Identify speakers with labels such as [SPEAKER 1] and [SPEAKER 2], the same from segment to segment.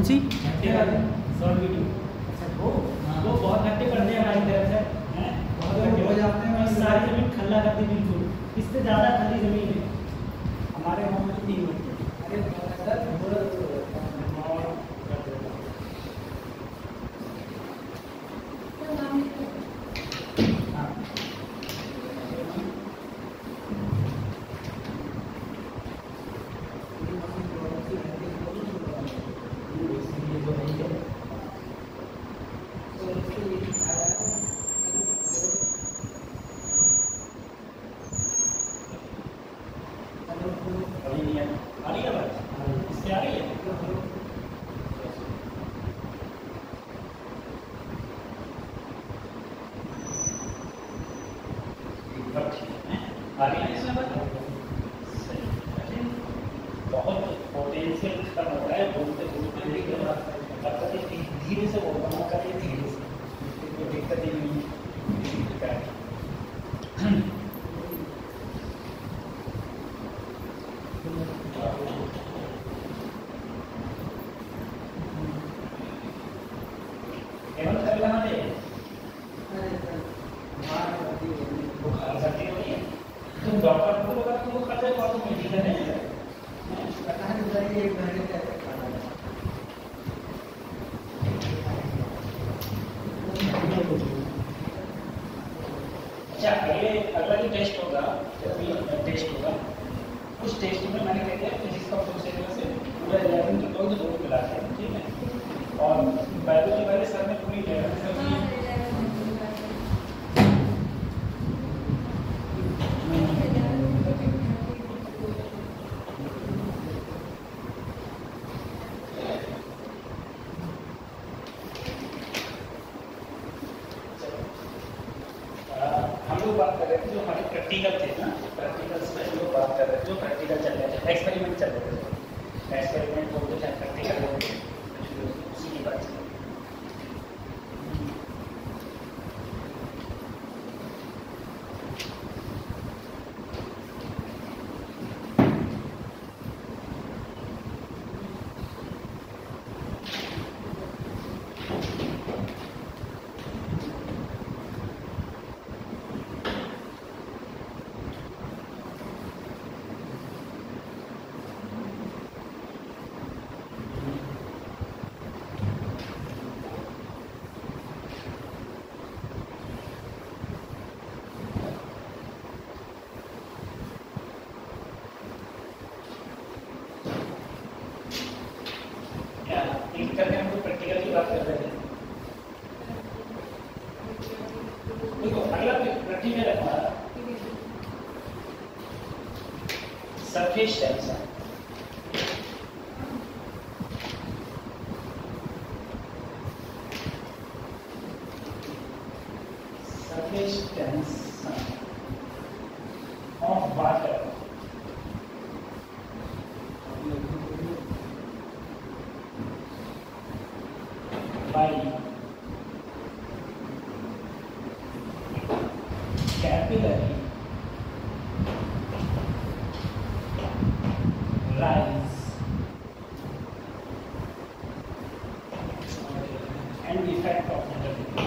[SPEAKER 1] सी
[SPEAKER 2] short video. अच्छा वो बहुत घंटे पढ़ने हमारी तरफ से हैं, बहुत घंटे हो जाते हैं। सारी जमीन खल्ला कर दी बिल्कुल, इससे ज़्यादा खली जमीन है हमारे गाँव में 3 घंटे। अरे बहुत पोटेंशियल खत्म होता है, बोलते बोलते धीरे से बोलना करिए, धीरे से, कोई दिक्कत ही नहीं है। हेमंत कर लेना दे बुखार सर्दी हो रही है, तुम डॉक्टर को बोला तुमको खर्चा कौन सा मेडिकल है अच्छा। ये अगला जो टेस्ट होगा, टेस्ट होगा, उस टेस्ट में मैंने कह दिया फिजिक्स का फुल सिलेबस है पूरा 11 की 12 मिला है, ठीक है। और बायोलॉजी वाले सर ने पूरी 11 बात कर रहे थे, जो हमारे प्रैक्टिकल थे ना, प्रैक्टिकल्स में हम लोग बात कर रहे थे, जो प्रैक्टिकल चल रहे थे, एक्सपेरिमेंट चल रहे थे, एक्सपेरिमेंट बोलते चाहे प्रैक्टिकल बोलते, उसी की बात चल रही है। करके हम लोग प्रैक्टिकल की बात कर रहे थे। देखो अगला प्रैक्टिकल है हमारा surface tension. Surface tension of water by capillary rise and effect of water.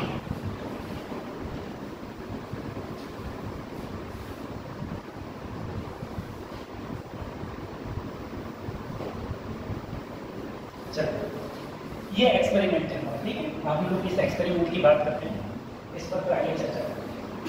[SPEAKER 2] चलो ये एक्सपेरिमेंट है, ठीक है। आप लोग इस एक्सपेरिमेंट की बात करते हैं, इस पर आगे चर्चा करते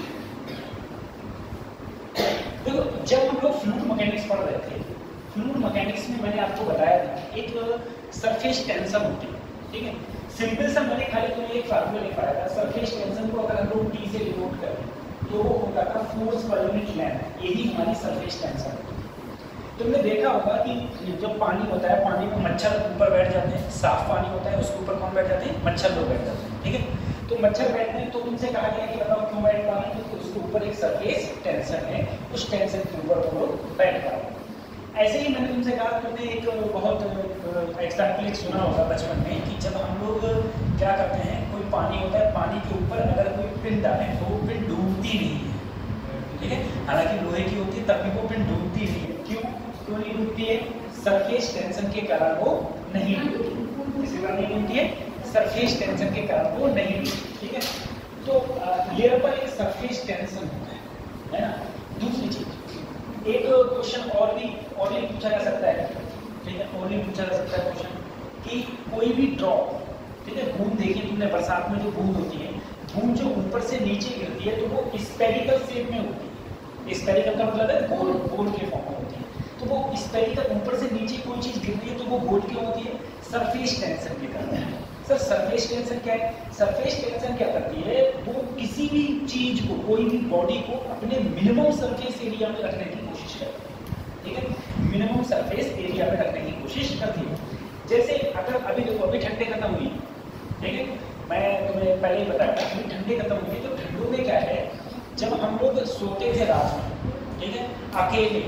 [SPEAKER 2] हैं। देखो जब हम लोग फ्लूइड मैकेनिक्स पढ़ रहे थे, फ्लूइड मैकेनिक्स में मैंने आपको बताया था एक सरफेस टेंशन होती है, ठीक है। सिंपल सा मैंने खाली तुम्हें एक फार्मूला लिखवाया था, सरफेस टेंशन को अगर हम लोग टी से डिनोट करें तो वो होगा था फोर्स पर यूनिट लेंथ, यही हमारी सरफेस टेंशन है। तुमने देखा होगा कि जब पानी होता है, पानी में मच्छर ऊपर बैठ जाते हैं, साफ पानी होता है उसके ऊपर कौन बैठ जाते हैं, मच्छर लोग बैठ जाते हैं, ठीक है। तो मच्छर बैठते हैं तो तुमसे कहा गया कि बताओ क्यों बैठ पा रहे हैं, तो उसके ऊपर एक सरफेस टेंशन है, उस टेंशन के ऊपर वो लोग बैठ पा रहे हैं। ऐसे ही मैंने तुमसे कहा, तुमने एक बहुत एग्जाम्पल सुना होगा बचपन में कि जब हम लोग क्या करते हैं, कोई पानी होता है, पानी के ऊपर अगर कोई पिन डालें तो वो पिन डूबती नहीं है, ठीक है। हालांकि लोहे की होती है तब भी वो पिन डूबती नहीं है। क्यों नहीं डूबती है? सरफेस टेंशन के कारण वो नहीं डूबती। होती है? सरफेस टेंशन के कारण वो नहीं मिलती, ठीक है। तो लेयर पर एक सरफेस टेंशन होता है ना। दूसरी चीज, एक क्वेश्चन और भी पूछा जा सकता है, ठीक है, और भी पूछा जा सकता है क्वेश्चन कि कोई भी ड्रॉप, ठीक है, बूंद देखिए तुमने बरसात में जो बूंद होती है, बूंद जो ऊपर से नीचे गिरती है तो वो स्पेरिकल शेप में होती है। स्पेरिकल का मतलब है गोल, गोल के फॉर्म में होती है। तो वो स्पेरिकल ऊपर से नीचे कोई चीज गिर रही है तो वो गोल क्यों होती है? सरफेस टेंशन के कारण। सर सरफेस टेंशन क्या है? सरफेस टेंशन क्या करती है? वो किसी भी चीज को, कोई भी बॉडी को अपने मिनिमम सरफेस एरिया में रखने की कोशिश करती है, ठीक है, मिनिमम सरफेस एरिया में रखने की कोशिश करती है। जैसे अगर अभी देखो, अभी ठंडे खत्म हुई, ठीक है, मैं तुम्हें पहले ही बताया था, अभी ठंडे खत्म हुई, तो ठंडों में क्या है, जब हम लोग सोते थे रात में, ठीक है, अकेले,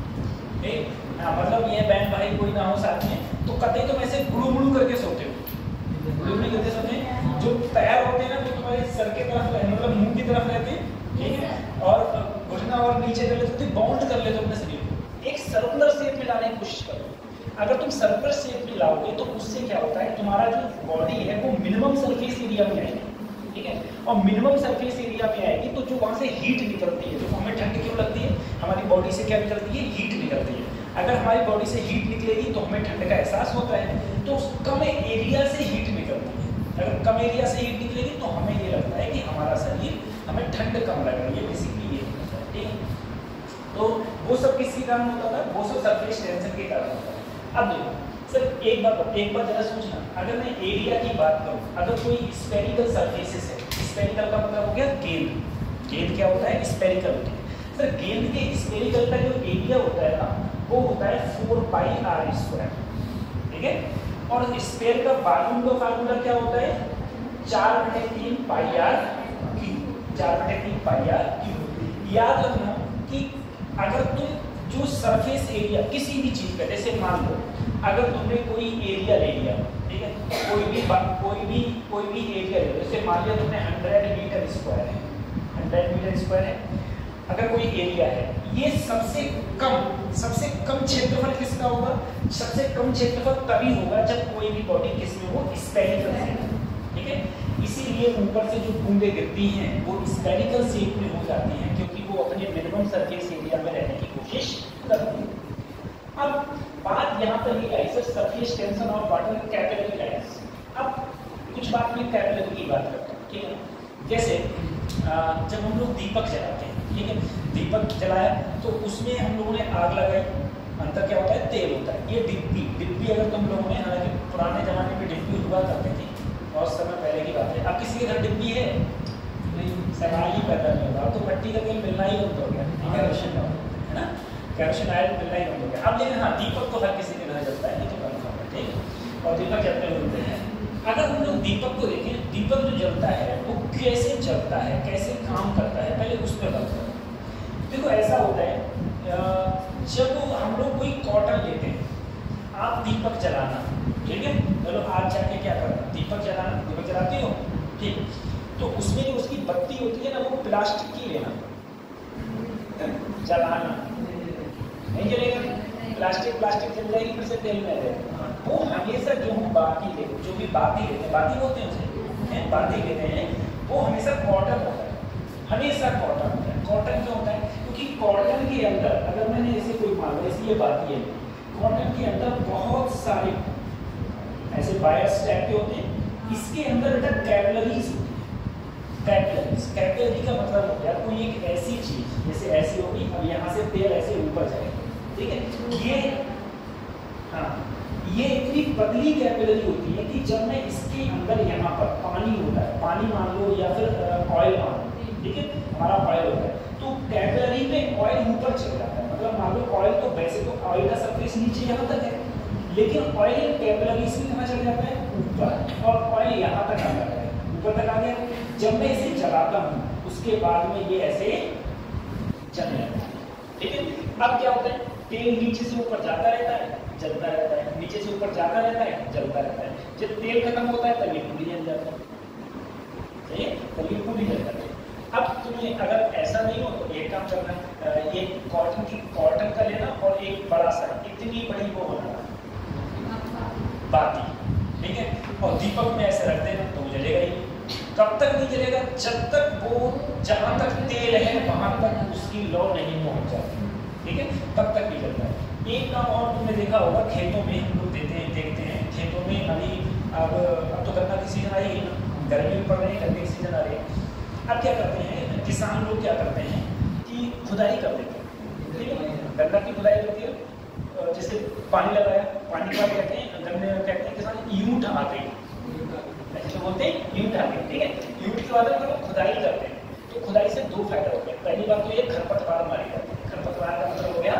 [SPEAKER 2] मतलब ये बहन भाई कोई ना हो साथ में, तो कतई तुम ऐसे गुड़ू गुड़ू करके सोते हो, गुड़ू करके सोते हैं, जो पैर होते हैं ना वो तुम्हारे सर के तरफ, मतलब मुंह की तरफ रहते हैं, ठीक है, और घुटना और नीचे कर लेते, बाउंड कर लेते अपने शरीर को, एक सर्कुलर शेप में लाने की कोशिश करो। अगर तुम सर्कुलर शेप में लाओगे तो उससे क्या होता है, तुम्हारा जो बॉडी है वो मिनिमम सरफेस एरिया में आएगी, ठीक है, और मिनिमम सरफेस एरिया में आएगी तो जो वहाँ से हीट निकलती है, जो हमें ठंड क्यों लगती है, हमारी बॉडी से क्या निकलती है? हीट निकलती है। अगर हमारी बॉडी से हीट निकलेगी तो हमें ठंड का एहसास होता है, तो कम एरिया से हीट निकलती है। अगर कम एरिया से हीट निकलेगी तो हमें ये लगता है कि हमारा शरीर, हमें ठंड कम लग रही है, बेसिकली ये होता है, ठीक है। तो वो सब किसके कारण होता था? वो सब सरफेस टेंशन के कारण होता है। अब देखो सर, एक बार जरा सोचना, अगर मैं एरिया की बात करूं, अगर कोई स्फेरिकल सरफेसेस है, स्फेरिकल का मतलब हो गया गेंद, गेंद क्या होता है? स्फेरिकल होती है। सर गेंद के स्फेरिकल का जो एरिया होता है ना, वो होता है 4πr², ठीक है, और स्फेयर का वॉल्यूम का फार्मूला क्या होता है? 4/3πr³, 4/3πr³। याद रखना कि अगर तुम जो सरफेस एरिया किसी भी चीज का, जैसे मान लो अगर तुमने कोई एरिया ले लिया, ठीक है, कोई भी एरिया ले लो, जैसे मान लिया तुमने 100 मीटर स्क्वायर है, 100 मीटर स्क्वायर है, अगर कोई एरिया है, ये सबसे कम क्षेत्रफल किसका होगा? सबसे कम क्षेत्रफल तभी होगा जब कोई भी बॉडी किसमें हो? स्फेरिकल है, ठीक है। इसीलिए ऊपर से जो बूंदें गिरती हैं वो स्फेरिकल शेप में हो जाती हैं, क्योंकि वो अपने मिनिमम सरफेस एरिया में रहने की कोशिश करती है। अब बात यहाँ पर ये आई सर, सरफेस टेंशन और वाटर कैपिलरी लाइंस। अब कुछ बात में कैपिलरी की बात करता हूँ, ठीक है। जैसे जब हम लोग दीपक जलाते हैं, ठीक है, दीपक जलाया तो उसमें हम लोगों ने आग लगाई, अंदर क्या होता है? तेल होता है। ये डिब्बी अगर तुम लोगों ने, हालांकि पुराने जमाने में डिब्बी हुआ करती थी, बहुत समय पहले की बात है, अब किसी के घर डिब्बी है नहीं, सवाल ही पैदा नहीं होगा। तो मिट्टी का तेल मिलना ही बंद हो गया, केरोसिन है ना, केरोसिन ऑयल मिलना ही बंद हो गया। अब लेकिन हाँ, दीपक तो हर किसी के घर जलता है, ये तो कन्फर्म है, ठीक, और दीपक जलते हुए हैं। अगर हम लोग दीपक को देखें, दीपक जो जलता है वो कैसे जलता है, कैसे काम करता है, पहले उस पर बात करें। देखो ऐसा होता है, जब हम लोग कोई कॉटन लेते हैं, आप दीपक जलाना, ठीक है, चलो आज जाके क्या करना? दीपक जलाना, दीपक जलाते हो, ठीक, तो उसमें जो उसकी बत्ती होती है ना, वो प्लास्टिक की लेना, जलाना नहीं जलेगा, प्लास्टिक जल जाएगी, फिर से तेल में आ जाएगा। वो हमेशा जो हम बाती लेते हैं, जो भी बाती लेते हैं, बाती बोलते हैं उसे, बाती लेते हैं, वो हमेशा कॉटन होता है, हमेशा कॉटन होता है। कॉटन क्यों होता है? क्योंकि कॉटन के अंदर, अगर मैंने ऐसे कोई मान लो ऐसी ये बाती है, कॉटन के अंदर बहुत सारे ऐसे वायर्स टाइप के होते हैं, इसके अंदर बेटा कैपिलरीज होती है। कैपिलरी का मतलब हो गया कोई एक ऐसी चीज, जैसे ऐसी होगी, अब यहाँ से तेल ऐसे ऊपर जाएगा, ठीक है, ये हाँ, ये इतनी पतली कैपिलरी होती है कि जब मैं इसके अंदर यहाँ पर पानी होता है, पानी मान लो या फिर ऑयल मान लो, ठीक है, हमारा ऑयल होता है, तो कैपिलरी में ऑयल ऊपर चल जाता है। मतलब मान लो ऑयल तो वैसे तो ऑयल का सरफेस नीचे यहाँ तक है, लेकिन ऑयल कैपिलरी से कहाँ चल जाता है? ऊपर, और ऑयल यहाँ तक आ जाता है, ऊपर तक आ गया। जब मैं इसे जलाता हूँ उसके बाद में ये ऐसे चल जाता है, ठीक है। अब क्या होता है? तेल नीचे से ऊपर जाता रहता है, जलता रहता है, नीचे से ऊपर जाता रहता है, जलता रहता है। जब तेल खत्म होता है तब ये पूरी जल जाता है, ठीक है, तब ये पूरी जल जाती है। अब तुम्हें अगर ऐसा नहीं हो तो एक काम करना, ये कॉटन का लेना और एक बड़ा सा, इतनी बड़ी वो बनाना बाती, ठीक है, और दीपक में ऐसे रख देना तो वो जलेगा ही। कब तक नहीं जलेगा? जब तक वो जहाँ तक तेल है वहाँ तक उसकी लौ नहीं पहुँच जाती, ठीक है, तब तक नहीं जलता है। एक काम और तुमने देखा होगा, खेतों में हम लोग देखते हैं खेतों में अभी अब तो गन्ना की सीजन आई है, गर्मी भी पड़ रही है, गन्ने की सीजन आ रही है। अब क्या करते हैं किसान लोग, क्या करते हैं कि खुदाई कर देते हैं, ठीक है, गन्ना की खुदाई होती है, जैसे पानी लगाया, पानी के बाद कहते हैं गन्ने में कहते हैं किसान यूं आ गई, ऐसे बोलते हैं यूं आ गई, ठीक है। यूं के बाद हम लोग खुदाई करते हैं, तो खुदाई से दो फायदा होते हैं। पहली बात तो ये खरपतवार मारी जाती है, खरपतवार का मतलब हो गया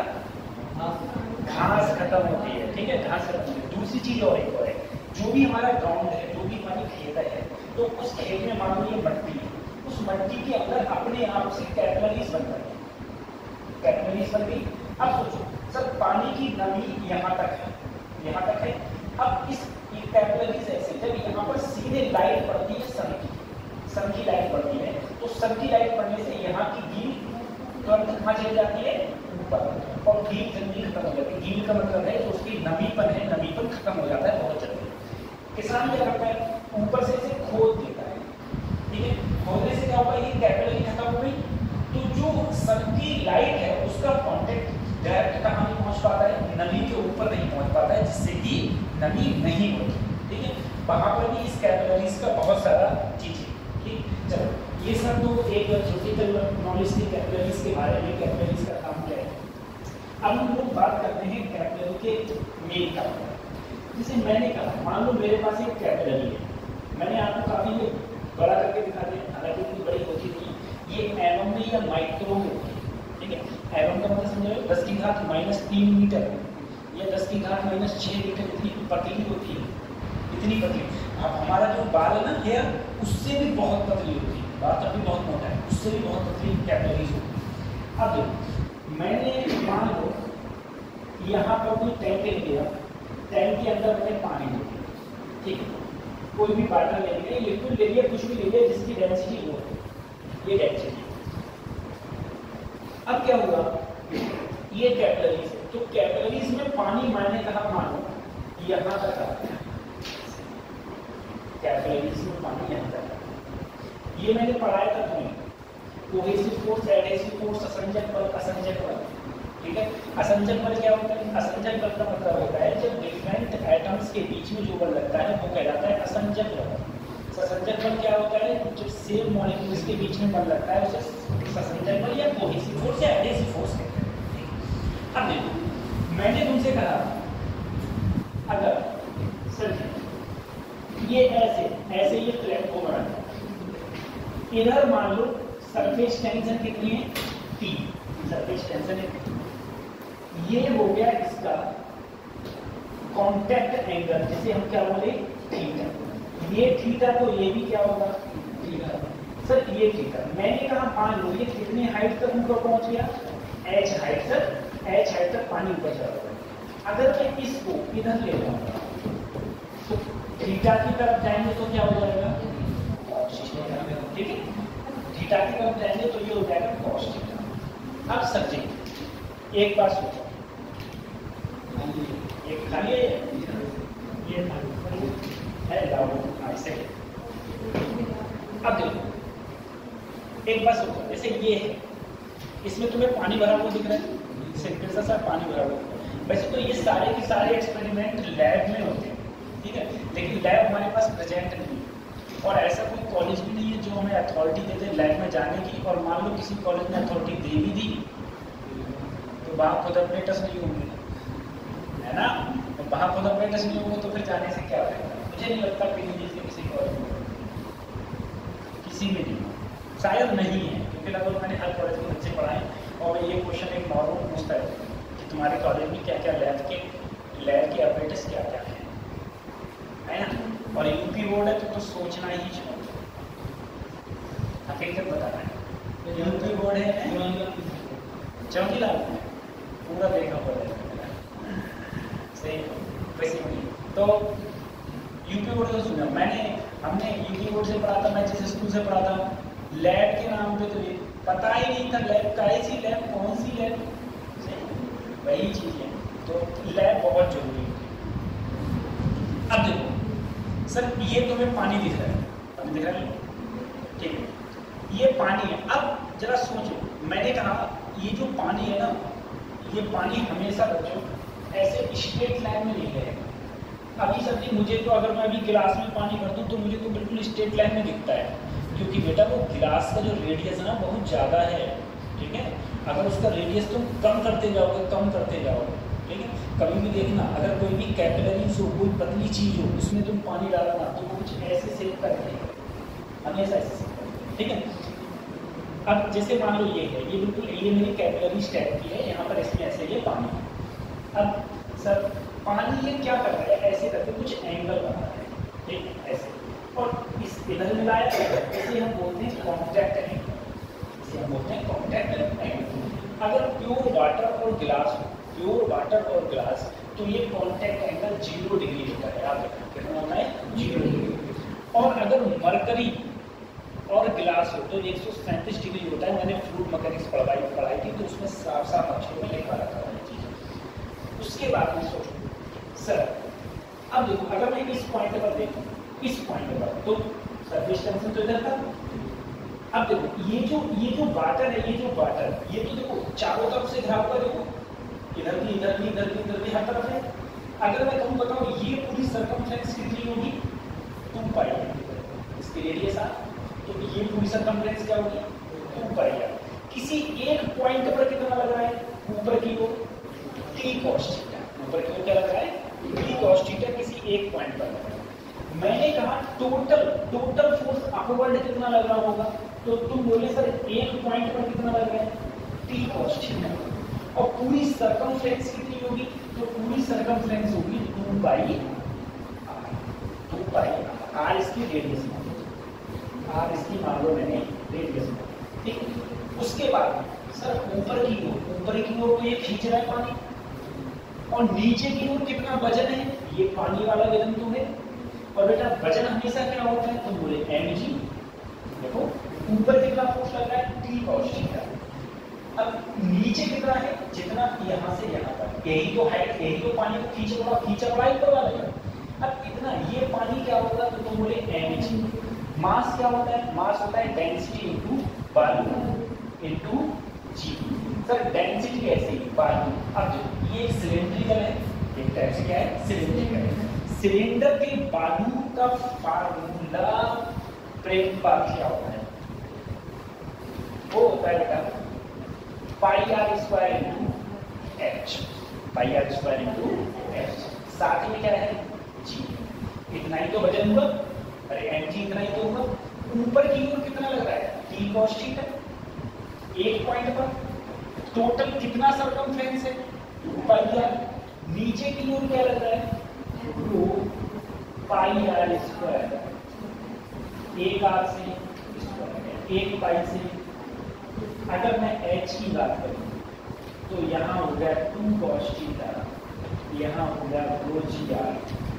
[SPEAKER 2] घास खत्म होती है, ठीक है, घास खत्म होती है। दूसरी चीज और एक और है, जो भी हमारा ग्राउंड है, जो भी हमारी खेत है, तो उस खेत में मान लो ये मट्टी है, उस मट्टी के अंदर अपने आप से कैपिलरीज बन गई, कैपिलरीज बन गई। अब सोचो सर, पानी की नमी यहाँ तक है, यहाँ तक है। अब इस कैपिलरीज ऐसे जब यहाँ पर सीधे लाइट पड़ती है, सन की लाइट पड़ती है, तो सन की लाइट पड़ने से यहाँ की गील तुरंत कहाँ चली जाती है? ऊपर, और गील जल्दी खत्म हो जाती है। गील का मतलब है जो उसकी नमीपन है, नमीपन खत्म हो जाता है बहुत जल्दी। किसान क्या करता है, ऊपर से इसे खोद देता है, ठीक है, खोदने से क्या होगा, ये कैपिलरी खत्म हो गई, तो जो सन की लाइट है उसका कॉन्टेक्ट डायरेक्ट कहाँ नहीं पहुँच पाता है, नमी के ऊपर नहीं पहुँच पाता है, जिससे कि नमी नहीं होती, ठीक है। वहाँ पर भी इस कैपिलरीज का बहुत सारा चीज है, ठीक। चलो ये सब तो एक थ्योरेटिकल नॉलेज थी कैपिलरीज के बारे में, कैपिलरीज का काम क्या है। अब हम लोग बात करते हैं कैपिलरी के मेन काम। जैसे मैंने कहा, मान लो मेरे पास एक कैपिलरी है, मैंने आपको काफी बड़ा करके दिखा दिया, हालांकि इतनी बड़ी होती नहीं, ये एवं में या माइक्रो में होती है, ठीक है। एवं का मतलब समझो 10 की घात -3 मीटर या 10 की घात -6 मीटर, इतनी पतली होती है, इतनी पतली। अब हमारा जो बाल है ना, हेयर, उससे भी बहुत पतली होती है, बाल तब भी बहुत मोटा है, उससे भी बहुत पतली कैपिलरीज होती है। अब देखो, मैंने मान लो यहाँ पर कोई टैंक ले लिया, टैंक के अंदर मैंने पानी ले लिया, ठीक है, कोई भी वाटर ले लिया, लिक्विड ले लिया, कुछ भी ले लिया जिसकी डेंसिटी हो, ये डेंसिटी। अब क्या हुआ, ये कैपिलरीज है, तो कैपिलरीज में पानी मैंने कहा मानो यहाँ तक आता है, कैपिलरीज में पानी यहाँ तक आता है। ये मैंने पढ़ाया था तुम्हें, कोहेसिव फोर्स, एडहेसिव फोर्स, असंजक बल, असंजक बल, ठीक है। असंजक बल क्या होता है? असंजक बल का मतलब होता है जब डिफरेंट एटम्स के बीच में जो बल लगता है वो कहलाता है असंजक बल। ससंजक बल क्या होता है? जब सेम मॉलिक्यूल्स के बीच में बल लगता है उसे ससंजक बल या कोहेसिव फोर्स या एडहेसिव फोर्स कहते हैं। अब देखो, मैंने तुमसे कहा अगर सर ये ऐसे ये फ्लैट को बढ़ाता है, इधर मान लो सरफेस टेंशन कितनी है? T, सरफेस टेंशन है, ये हो गया इसका कांटेक्ट एंगल, जिसे हम क्या बोले? थीटा। ये थीटा, तो ये भी क्या होगा? थीटा। सर ये थीटा, मैंने कहा मान लो ये कितनी हाइट तक ऊपर पहुंच गया? h हाइट तक पानी ऊपर चला गया। अगर मैं इसको इधर ले जाऊंगा तो थीटा की तरफ जाएंगे तो क्या हो जाएगा? ठीक है, थीटा की तरफ जाएंगे तो ये हो जाएगा cos थीटा। अब सब्जेक्ट एक बात सोचो, एक खाली है, ये है डाउन ऐसे। अब देखो एक बात सोचो, जैसे ये है, इसमें तुम्हें पानी भरा हुआ दिख रहा है, सिंपल सा पानी भरा हुआ। वैसे तो ये सारे के सारे एक्सपेरिमेंट लैब में होते हैं, ठीक है, लेकिन लैब हमारे पास प्रेजेंट नहीं है, और ऐसा कोई कॉलेज भी नहीं है जो हमें अथॉरिटी दे दे लैब में जाने की। और मान लो किसी कॉलेज ने अथॉरिटी दे भी दी तो वहाँ खुद अपने टेस्ट नहीं होंगे, है ना, तो वहाँ खुद अपने टेस्ट नहीं होंगे तो फिर जाने से क्या होगा? मुझे नहीं लगता पीजीडी से किसी कॉलेज में, किसी में नहीं, शायद नहीं है, क्योंकि लगभग मैंने हर कॉलेज में बच्चे पढ़ाए और ये क्वेश्चन एक नॉर्मल पूछता है कि तुम्हारे कॉलेज में क्या क्या लैब के अपडेट्स क्या क्या है ना। और यूपी बोर्ड है तो सोचना ही छोड़, हकीकत बताना है। यूपी बोर्ड है चौकीलाल पूरा देखा पड़ेगा, सही वैसे नहीं। तो यूपी बोर्ड तो सुना हमने यूपी बोर्ड से पढ़ा था, मैं जिस स्कूल से पढ़ा था, लैब के नाम पे तो ये पता ही नहीं था लैब कैसी लैब, कौन सी लैब, वही चीज है। तो लैब बहुत जरूरी है। अब देखो सर ये तुम्हें पानी दिख रहा है, पानी दिख रहा है, ठीक है, ये पानी है। अब जरा सोचो, मैंने कहा ये जो पानी है ना, ये पानी हमेशा बच्चों ऐसे स्ट्रेट लाइन में नहीं रहेगा। अभी सर मुझे तो अगर मैं अभी गिलास में पानी भर दूं तो मुझे तो बिल्कुल स्ट्रेट लाइन में दिखता है, क्योंकि बेटा वो गिलास का जो रेडियस है ना बहुत ज़्यादा है, ठीक है। अगर उसका रेडियस तुम कम करते जाओगे, कम करते जाओगे, ठीक है। कभी भी देखना, अगर कोई भी कैपिलरीज हो, कोई पतली चीज़ हो, उसमें तुम पानी डालो ना तो वो कुछ ऐसे सेव कर देगा, हमेशा ऐसे सेव कर, ठीक है। अब जैसे मान लो ये है, ये बिल्कुल ये मेरी कैपिलरीज टाइप की है, यहाँ पर इसमें ऐसे ये पानी है। अब सर पानी ये क्या कर रहा है, ऐसे करके कुछ एंगल बना रहा है, ठीक है, ऐसे, और इस इधर मिलाया, इसे हम बोलते हैं कॉन्टैक्ट एंगल, इसे हम बोलते हैं कॉन्टैक्ट एंगल। अगर प्योर वाटर और गिलास हो, प्योर वाटर और ग्लास, तो ये कॉन्टैक्ट एंगल 0 डिग्री होता है, याद रखना कितना होता है, 0 डिग्री। और अगर मरकरी और गिलास हो तो 137 डिग्री होता है। मैंने फ्लूइड मैकेनिक्स पढ़ाई थी तो उसमें साफ साफ अक्षरों में लिखा रखा है चीज़ें। उसके बाद में सोचो सर, अब देखो अगर मैं इस पॉइंट पर देखूं, इस पॉइंट पर तो सरफेस टेंशन तो इधर था। अब देखो ये जो वाटर है, ये जो वाटर, ये तो देखो चारों तरफ से घिरा हुआ, देखो इधर भी इधर भी इधर भी इधर भी हर तरफ है। अगर मैं कहूँ बताओ ये पूरी सर्कमफ्रेंस कितनी होगी, 2 पाई, इसकी रेडियस आ, तो ये पूरी सर्कमफ्रेंस क्या होगी, 2 पाई। किसी एक पॉइंट पर कितना लग रहा है, ऊपर की ओर t cos थीटा, ऊपर की ओर क्या लग रहा है, t cos थीटा, किसी एक पॉइंट पर लग रहा है। मैंने कहा टोटल फोर्स अपवर्ड कितना लग रहा होगा, तो तुम बोले सर एक पॉइंट पर कितना लग रहा है, t cos थीटा, और पूरी सर्कमफ्रेंस कितनी होगी, तो पूरी सर्कमफ्रेंस होगी 2 पाई r, इसकी रेडियस मान लो, r इसकी मान लो मैंने रेडियस मान, ठीक। उसके बाद सर ऊपर की ओर तो ये खींच रहा है पानी, और नीचे की ओर कितना वजन है, ये पानी वाला वजन तो है। और बेटा वजन हमेशा क्या होता है, तुम बोले mg, देखो ऊपर कितना फोर्स लग रहा है, t cos थीटा। अब नीचे कितना है, जितना यहाँ से यहाँ तक, यही तो हाइट, यही तो पानी को खींचा बड़ा ही करवा देगा। अब इतना ये पानी क्या होगा, तो तुम बोले mg। मास क्या होता है, मास होता है density into volume into G. Sir density कैसे, वॉल्यूम। अब ये सिलेंड्रिकल है, एक टाइप से क्या है, सिलेंड्रिकल। सिलेंडर के वॉल्यूम का फार्मूला प्रेम का क्या होता है, वो होता है बेटा pi R square into H, pi R square into H, साथ में क्या है जी। इतना ही तो वजन हुआ, अरे एम जी इतना ही तो हुआ। ऊपर की ओर कितना लग रहा है, टी कॉस थीटा, एक पॉइंट पर टोटल कितना सर्कमफ्रेंस है, पाई आर। नीचे की ओर क्या लग रहा है, रो पाई आर स्क्वायर, एक आर से स्क्वायर, एक पाई से। अगर मैं h की बात करूं तो यहाँ हो गया 2 cos थीटा, यहाँ हो गया रो जी आर,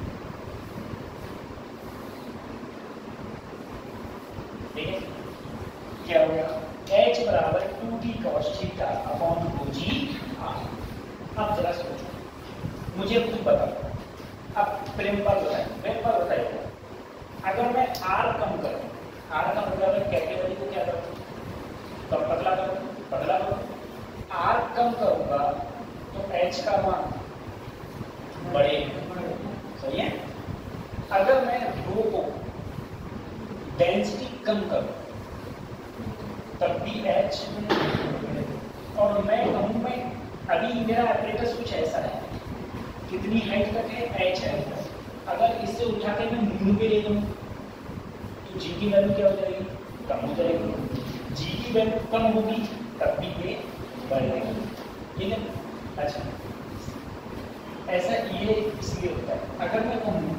[SPEAKER 2] ठीक है। क्या हो गया, h बराबर 2t cos theta upon rho G R. अब जरा सोचो, मुझे खुद बताओ, अब प्रेम पर बताइए, अगर मैं r कम करूं, r का मतलब है कैटेगरी को क्या करूं, कम पतला करूं, r कम करूंगा तो h का मान बढ़ेगा, सही है। अगर मैं रो को डेंसिटी कम करूं तब भी h, और मैं कहूं मैं अभी मेरा एपरेटस कुछ ऐसा है, कितनी हाइट तक है, h है, अगर इससे उठा के मैं मूल पे ले दूं तो g की वैल्यू क्या हो जाएगी, कम हो जाएगी। जी की वैल्यू कम होगी तब भी ये बढ़ेगा, ठीक है। अच्छा, ऐसा ये इसलिए होता है। अगर मैं कहूँ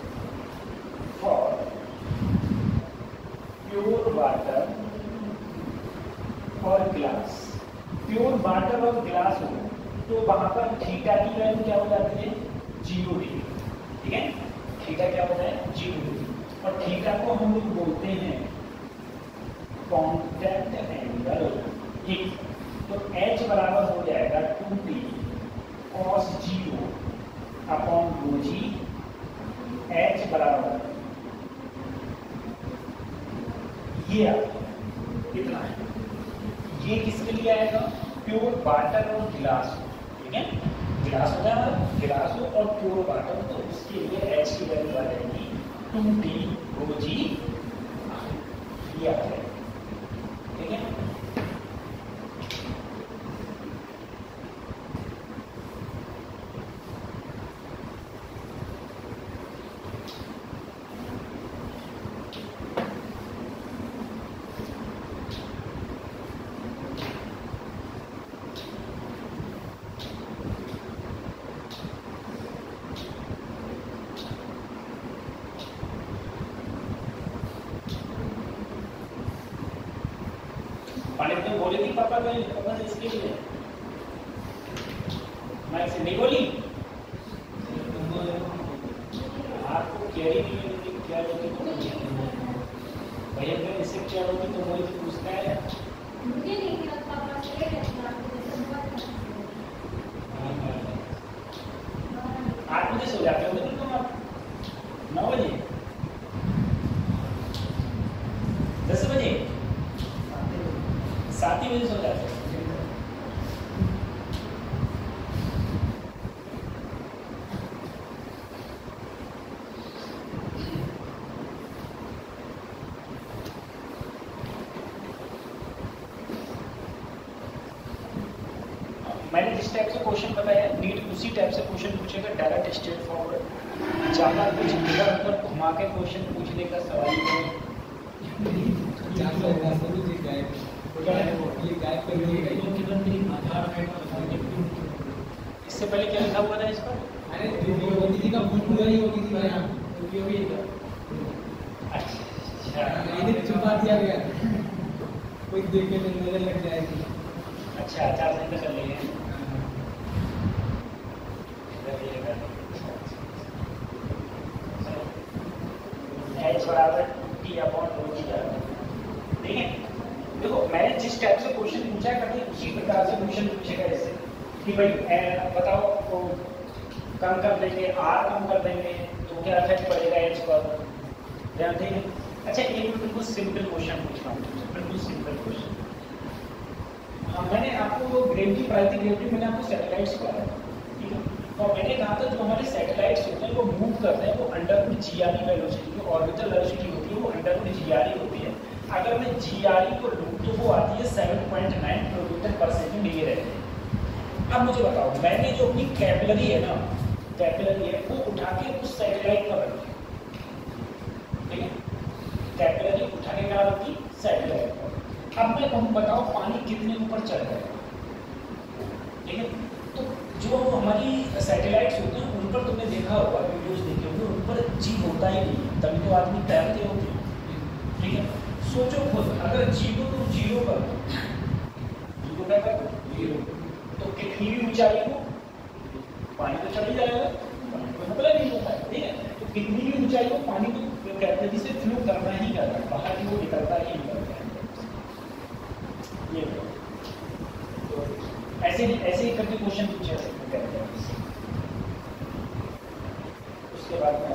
[SPEAKER 2] फॉर प्योर वाटर और ग्लास, प्योर वाटर और ग्लास हो तो वहां पर थीटा की वैल्यू क्या हो जाती है, 0 डिग्री, ठीक है। थीटा क्या होता है, 0 डिग्री, और थीटा को हम लोग बोलते हैं कॉन्टैक्ट एंगल, ठीक। तो h बराबर हो जाएगा 2t cos 0 upon rho G, h बराबर ये आता है, इतना है। ये किसके लिए आएगा? प्योर वाटर और गिलास, ठीक है, गिलास होता है गिलास हो और प्योर वाटर, तो उसके लिए H की वैल्यू आ जाएगी 2DOG, ये आ जाएगा, ठीक है। पंडित ने बोली थी पापा को, पापा से इसके लिए मैं से नहीं बोली, आपको कैरी नहीं मिलती, क्या होती तो भैया मैं इससे क्या होती तो वही तो पूछता है,
[SPEAKER 1] मुझे नहीं लगता पापा से
[SPEAKER 2] आठ बजे सो जाते हो तुम आप, 9 बजे, 10 बजे, 7 ही बजे सो जाते हो। मैंने जिस टाइप से क्वेश्चन बताया नीट उसी टाइप से क्वेश्चन पूछेगा, डायरेक्ट स्ट्रेट फॉरवर्ड, ज़्यादा कुछ इधर उधर घुमा के क्वेश्चन पूछने का सवाल ही नहीं। इससे पहले क्या लिखा हुआ था इस पर?
[SPEAKER 3] छुपा दिया गया, कोई देखे तो नजर लग जाएगी।
[SPEAKER 2] अच्छा, आचार संहिता कर लेंगे। H बराबर T/ρ की जाएगा, ठीक है। देखो मैंने जिस टाइप से क्वेश्चन पूछा कभी उसी प्रकार से क्वेश्चन पूछेगा इससे कि भाई बताओ तो कम कर देंगे, R कम कर देंगे तो क्या इफेक्ट पड़ेगा H पर, ध्यान देंगे। अच्छा एक बिल्कुल सिंपल क्वेश्चन पूछता हूँ, बिल्कुल सिंपल क्वेश्चन। मैंने आपको ग्रेविटी प्राइवेटी ग्रेविटी मैंने आपको सैटेलाइट्स बताया, ठीक है, और मैंने कहा था जो हमारे सैटेलाइट्स होते हैं वो मूव करते हैं, वो अंडरवुड जीआरई वेलोसिटी, जो ऑर्बिटल वेलोसिटी होती है वो अंडरवुड जीआरई होती है। अगर मैं जीआरई को लूँ तो वो आती है 7.9 किलोमीटर पर सेकेंड, ये रहती है। अब मुझे बताओ मैंने जो अपनी कैपिलरी है ना, कैपिलरी है वो उठा के उस सैटेलाइट पर रखी, ठीक है, कैपिलरी उठा के कहाँ रखी? सैटेलाइट पर। अब मैं कहूँ बताओ पानी कितने ऊपर चढ़ जाएगा, ठीक है। तो जो हमारी सैटेलाइट्स होते हैं उन पर तुमने देखा होगा, वीडियोस देखे होंगे, उन पर जी होता ही नहीं है, तभी तो आदमी तैरते होते हैं, ठीक है। सोचो खुद अगर जी को तुम 0 कर दो, जी को क्या कर दो 0, तो कितनी भी ऊंचाई को पानी तो चढ़ ही जाएगा, पानी को मतलब नहीं होता है, ठीक है। तो कितनी भी ऊंचाई को पानी तो कैपिलरी से फ्लो करना ही करना है, बाहर की वो निकलता ही निकलता है। ये तो ऐसे ही करके क्वेश्चन पूछे सकते हैं। उसके बाद में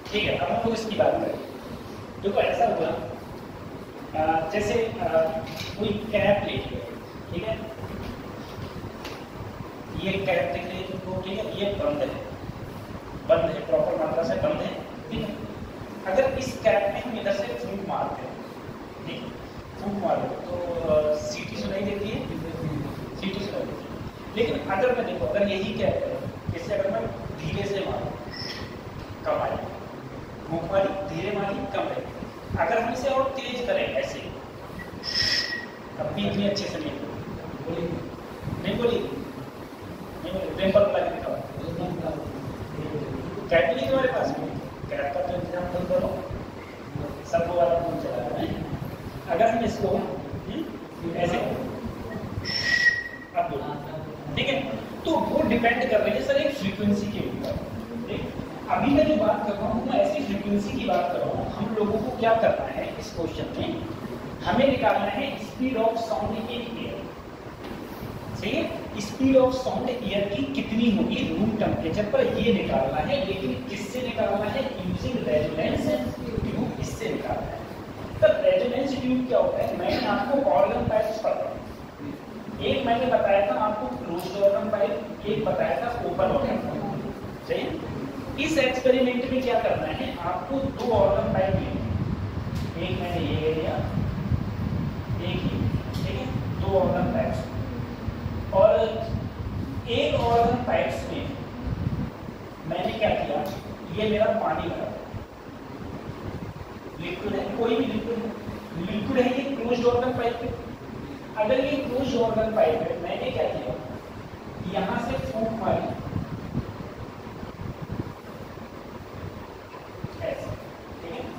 [SPEAKER 2] ठीक है, अब हम लोग इसकी बात करें। देखो ऐसा हुआ, जैसे कोई कैप लेके, ठीक है, ये कैप दिख रही है तुमको, ठीक है, ये बंद है, प्रॉपर मात्रा से बंद है, ठीक है। अगर इस कैप में हम इधर से फूंक मारते हैं, ठीक है, फूंक मारते तो सीटी सुनाई देती है, सीटी सुनाई देती है। लेकिन अगर मैं देखो, अगर यही कैप है, इससे अगर मैं धीरे से मारूं, कम आई, फूंक मारी, धीरे मारी, कम आई। अगर हम इसे और तेज करें ऐसे, अब भी इतनी अच्छे से नहीं बोली, पेपर वाला लिखा हुआ कैप नहीं तुम्हारे पास में, कैप का तो इंतजाम तुम करो, सबको वाला फोन चला रहा है। अगर हम इसको ऐसे, अब बोलो, ठीक है, तो वो डिपेंड कर रही है सर एक फ्रीक्वेंसी के ऊपर, ठीक। अभी मैं जो बात कर रहा हूँ, मैं ऐसी फ्रीक्वेंसी की बात कर रहा हूँ। हम लोगों को क्या करना है इस क्वेश्चन में, हमें निकालना है speed of sound in air, सही है। स्पीड ऑफ साउंड एयर की कितनी होगी रूम टेम्परेचर पर, ये निकालना है। लेकिन किससे निकालना है? यूजिंग रेजोनेंस ट्यूब, इससे निकालना है। तब रेजोनेंस ट्यूब क्या होता है? मैंने आपको ऑर्गन पाइप्स पढ़ा, एक मैंने बताया था आपको क्लोज्ड ऑर्गन पाइप, एक बताया था ओपन ऑर्गन पाइप, सही है। इस एक्सपेरिमेंट में क्या करना है, आपको दो ऑर्गन पाइप लेने, एक मैंने ये लिया, एक ही, ठीक है, दो ऑर्गन पाइप्स, और एक ऑर्गन पाइप्स में मैंने क्या किया, ये मेरा पानी भरा, लिक्विड है, कोई भी लिक्विड है, ये क्लोज्ड ऑर्गन पाइप है। अगर ये क्लोज्ड ऑर्गन पाइप है, मैंने क्या किया, यहां से फूंक मारी ऐसे, ठीक है।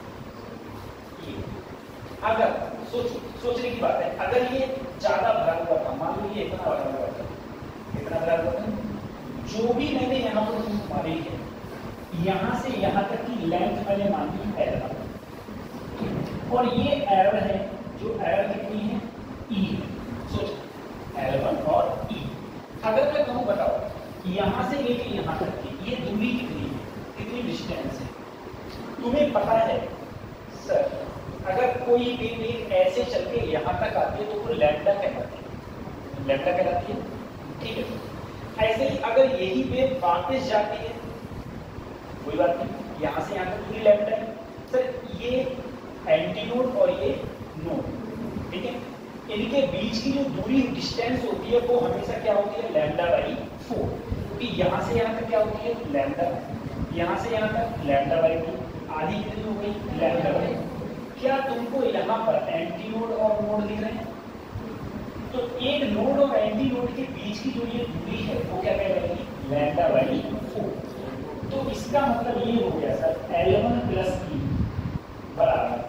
[SPEAKER 2] अगर सोचने की बात है, अगर ये ज्यादा भरा हुआ था, मान लो ये इतना भरा हुआ था, इतना भरा हुआ था, जो भी मैंने यहाँ पर फूंक मारी है, यहाँ से यहाँ तक की लेंथ मैंने मान ली L1, और ये एरर है, जो एरर कितनी है, E है। सोचो L1 और E। अगर मैं कहूँ बताओ यहाँ से लेके यहाँ तक की ये दूरी कितनी है, कितनी डिस्टेंस है, तुम्हें पता है सर। अगर कोई वेव ऐसे चल के यहाँ तक आती है तो वो लैम्डा कहलाती है, ठीक है। ऐसे ही अगर यही वेव वापस जाती है, कोई बात नहीं, यहाँ से यहाँ तक पूरी लैम्डा है सर। ये एंटीनोड और ये नोड, ठीक है, इनके बीच की जो दूरी डिस्टेंस होती है वो हमेशा क्या होती है, λ/4। क्योंकि यहाँ से यहाँ तक क्या होती है, लैम्डा, यहाँ से यहाँ तक λ/2, आधी कितनी हो गई, λ/2। क्या तुमको यहाँ पर एंटीनोड और नोड दिख रहे हैं? तो एक नोड और एंटीनोड के बीच की जो ये दूरी है वो क्या कहलाएगी, λ/4। तो इसका मतलब ये हो गया सर, L1 + E बराबर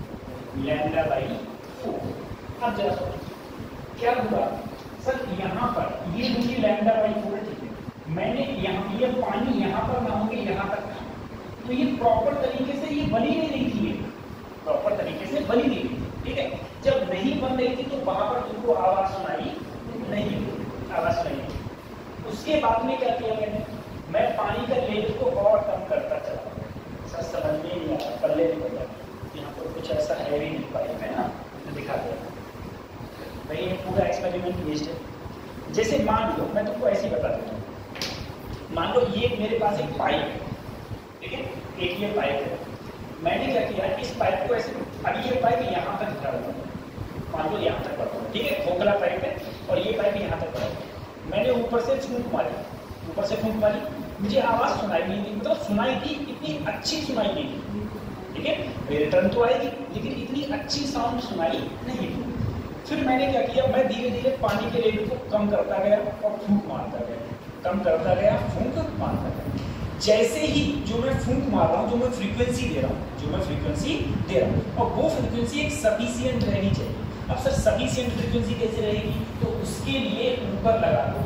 [SPEAKER 2] λ/4। अब जरा सोचो क्या हुआ सर, यहाँ पर ये दूरी λ/4, ठीक है, मैंने यहाँ ये पानी यहाँ पर ना होंगे यहाँ तक था, तो ये प्रॉपर तरीके से ये बनी नहीं रही थी, प्रॉपर तरीके से बनी नहीं थी, ठीक है। जब नहीं बन रही थी तो वहां पर तुमको आवाज सुनाई नहीं, आवाज सुनाई। उसके बाद में क्या किया मैं पानी का लेवल को और कम करता चला, सर समझ में नहीं आया, पल्ले निकल गया। यहाँ पर कुछ ऐसा है भी नहीं पाया मैं ना, तो दिखा दिया भाई, ये पूरा एक्सपेरिमेंट वेस्ट है। जैसे मान लो, मैं तुमको ऐसे ही बता देता हूँ, मान लो ये मेरे पास एक पाइप है, ठीक है, एक ये पाइप है। मैंने क्या किया, इस पाइप को ऐसे, अभी ये पाइप यहाँ तक भरा हुआ है, मान लो यहाँ तक भरा हुआ है, ठीक है, खोखला पाइप है, और ये पाइप यहाँ तक भरा हुआ है। मैंने ऊपर से फूंक मारी, मुझे आवाज सुनाई नहीं दी, मतलब सुनाई दी, इतनी अच्छी सुनाई नहीं दी, ठीक है, रिटर्न तो आएगी लेकिन इतनी अच्छी साउंड सुनाई नहीं दी। फिर मैंने क्या किया, मैं धीरे धीरे पानी के लेवल को कम करता गया और फूंक मारता गया, कम करता गया, फूंक मारता गया। जैसे ही जो मैं फूंक मार रहा हूँ, जो मैं फ्रीक्वेंसी दे रहा हूँ, और वो फ्रीक्वेंसी एक सफिशिएंट रहनी चाहिए। अब सर सफिशिएंट फ्रीक्वेंसी कैसे रहेगी, तो उसके लिए ऊपर लगा दो,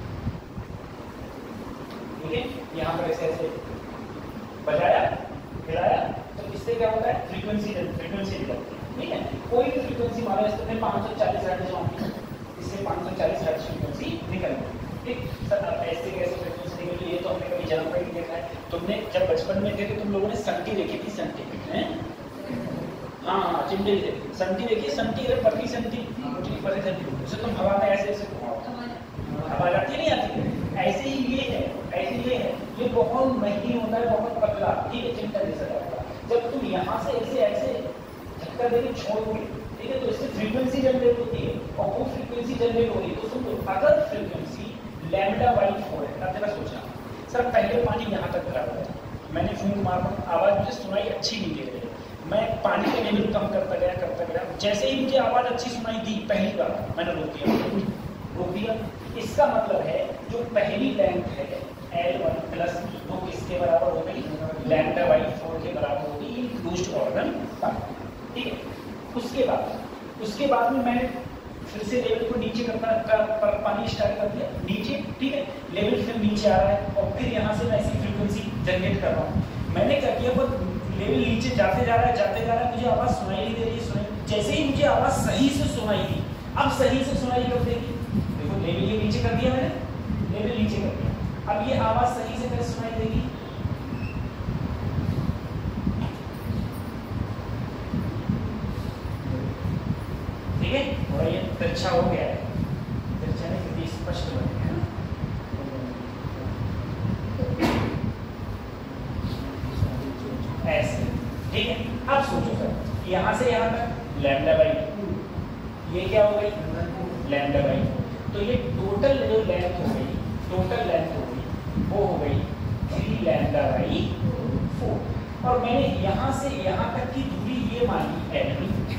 [SPEAKER 2] ठीक है, यहाँ पर ऐसे ऐसे बजाया, हिलाया, तो इससे क्या होता है, फ्रीक्वेंसी निकलती है, ठीक है। कोई भी फ्रीक्वेंसी मारो, इस तरह 540 हर्ट्ज होगी, इससे 540 हर्ट्ज फ्रीक्वेंसी निकल गई, ठीक। सर अब ऐसे कैसे फ्रीक्वेंसी निकली है, तो हमने कभी जन्म में नहीं देखा है। तुमने जब बचपन में थे तो तुम लोगों ने संटी देखी थी, संटी हैं? हाँ, चिमटे देखी, संटी देखी, संटी अगर पतली संटी, मोटी पतली संटी, उसे तुम हवा में ऐसे ऐसे घुमाओ, हवा जाती नहीं आती? ऐसे ही ये है, ऐसे ये है, ये बहुत महीन होता है, बहुत पतला, ठीक है, चिमटा जैसा होता है। जब तुम यहाँ से ऐसे ऐसे झटका देके छोड़ोगे, ठीक है, तो इससे फ्रीक्वेंसी जनरेट होती है, और वो फ्रीक्वेंसी जनरेट होगी तो सुन लो, अगर फ्रीक्वेंसी λ/4 है, अब जरा सोचना, सर पहले पानी यहाँ तक भरा हुआ है, मैंने फूंक मारा, आवाज मुझे सुनाई अच्छी नहीं दे रही है, मैं पानी का लेवल कम करता गया, जैसे ही मुझे आवाज अच्छी सुनाई दी पहली बार, मैंने रोक दिया। इसका मतलब है जो पहली लेंथ है L1 प्लस वो किसके बराबर हो गई? λ/4 के बराबर होगी इन क्लोज्ड ऑर्गन, ठीक है। उसके बाद में मैंने फिर से लेवल को नीचे पर पानी स्टार्ट कर दिया, नीचे, ठीक है, लेवल फिर नीचे आ रहा है, और फिर यहाँ से मैं ऐसी फ्रीक्वेंसी जनरेट कर रहा हूँ। मैंने क्या किया, वो लेवल नीचे जाते जा रहा है, मुझे आवाज सुनाई नहीं दे रही है, जैसे ही मुझे आवाज सही से सुनाई दी, अब सही से सुनाई कब देगी? देखो लेवल ये नीचे कर दिया मैंने, लेवल नीचे कर दिया, अब ये आवाज सही से कैसे सुनाई देगी? ठीक है, और ये तिरछा हो गया है, तिरछा नहीं क्योंकि स्पष्ट बन गया है ना, ऐसे, ठीक है। अब सोचो सर, यहाँ से यहाँ तक λ/2, ये क्या हो गई? λ/4, तो ये टोटल जो लेंथ हो गई, वो हो गई 3λ/4, और मैंने यहाँ से यहाँ तक की दूरी ये मानी L2,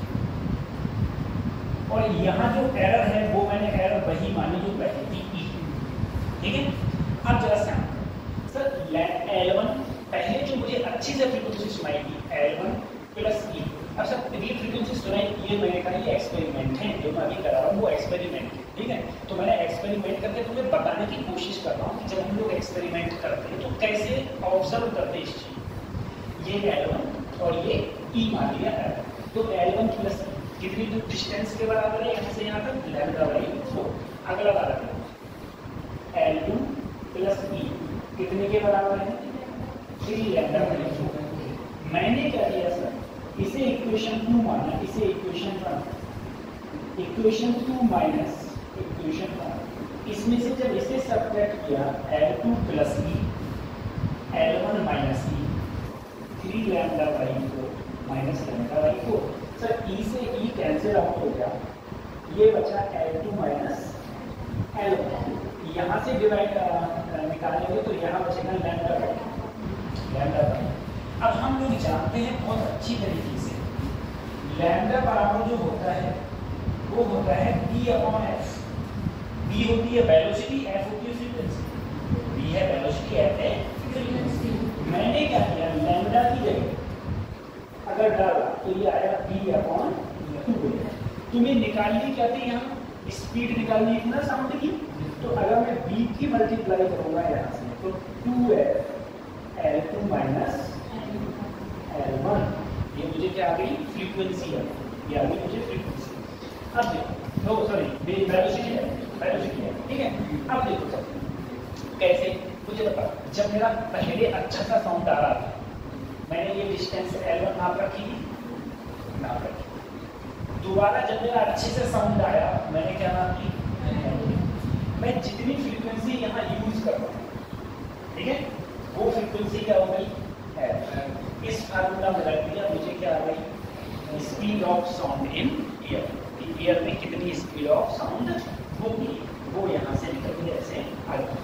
[SPEAKER 2] और यहाँ जो एरर है वो मैंने एरर वही मानी जो पहले थी E, ठीक है। अब जरा ध्यान, सर L1 पहले जो मुझे अच्छी से फ्रीक्वेंसी सुनाई थी L1 प्लस E, अब सर ये फ्रीक्वेंसी सुनाई, ये मैंने कहा ये एक्सपेरिमेंट है, जो मैं अभी करा रहा हूँ वो एक्सपेरिमेंट है, ठीक है। तो मैंने एक्सपेरिमेंट करके तुम्हें बताने की कोशिश कर रहा हूँ कि जब हम लोग एक्सपेरिमेंट करते हैं तो कैसे ऑब्जर्व करते हैं इस चीज। ये L1 और ये E मान लिया है, तो L1 प्लस कितनी दूर डिस्टेंस के बराबर है यहाँ से यहाँ तक? λ/4। अगला वाला L2 प्लस E कितने के बराबर है? 3λ/4। मैंने क्या किया सर, इसे इक्वेशन 2 माना, इसे इक्वेशन 1, इक्वेशन 2 माइनस इक्वेशन 1, इसमें से जब इसे सब्ट्रैक्ट किया L2 plus E, L1 minus E, 3λ/4 minus λ/4, sir E से E कैंसिल आउट हो गया, ये बचा L2 माइनस L1, यहाँ से डिवाइड निकालेंगे तो यहाँ बचेगा λ/4। अब हम लोग जानते हैं बहुत अच्छी तरीके से, लैम्डा बराबर जो होता है वो होता है B/F। B होती है वेलोसिटी, F होती है फ्रीक्वेंसी, B है वेलोसिटी, F है फ्रीक्वेंसी। मैंने क्या किया, लैम्डा की जगह अगर डाला तो ये आएगा B/2। तुम्हें निकालनी क्या थी, यहाँ स्पीड निकालनी थी ना साउंड की, तो अगर मैं B की मल्टीप्लाई करूंगा यहाँ से तो 2F L2 माइनस L1, ये मुझे क्या आ गई? फ्रीक्वेंसी है, ये आ गई मुझे फ्रीक्वेंसी। अब देखो, सॉरी वेलोसिटी है, ठीक है। अब देखो सर कैसे, मुझे बता, जब मेरा पहले अच्छा सा साउंड आ रहा था, मैंने ये डिस्टेंस L1 नाप रखी, दोबारा जब मेरा अच्छे से साउंड आया मैंने क्या नाप की? मैं जितनी फ्रीक्वेंसी यहाँ यूज कर रहा हूँ, ठीक है, वो फ्रीक्वेंसी क्या हो गई है, इस फार्मूला में रख दिया, मुझे क्या आ गई? Speed of sound in ear, ear में कितनी स्पीड ऑफ साउंड होगी वो यहाँ से निकल के ऐसे आ गई।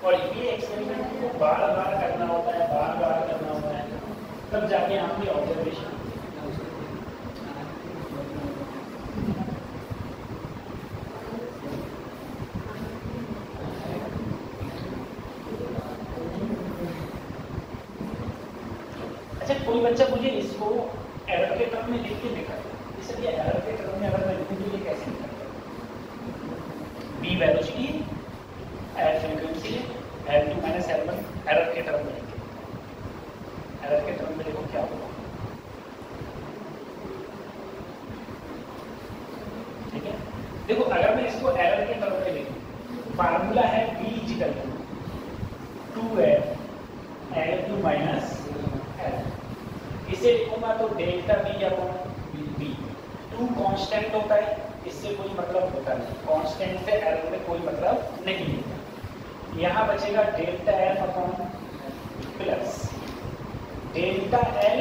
[SPEAKER 2] और ये एक्सपेरिमेंट को बार बार करना होता है, बार बार करना होता है, तब जाके आपकी ऑब्जर्वेशन। अच्छा, कोई बच्चा मुझे इसको एरर के टर्म में लिख के दिखाए। जैसे ये एरर के टर्म में अगर मैं लिखूं तो ये कैसे लिखा? B velocity, L frequency, L2 minus L1 error के टर्म में लिखें। एरर के टर्म में देखो क्या होगा, ठीक है। देखो अगर मैं इसको एरर के टर्म में लिखूं, फार्मूला है B equal to 2F L2 minus L। इसे लिखूंगा तो delta B upon B। 2 constant होता है, इससे कोई मतलब होता नहीं, कांस्टेंट से एरर में कोई मतलब नहीं होता। यहाँ बचेगा delta F upon plus delta L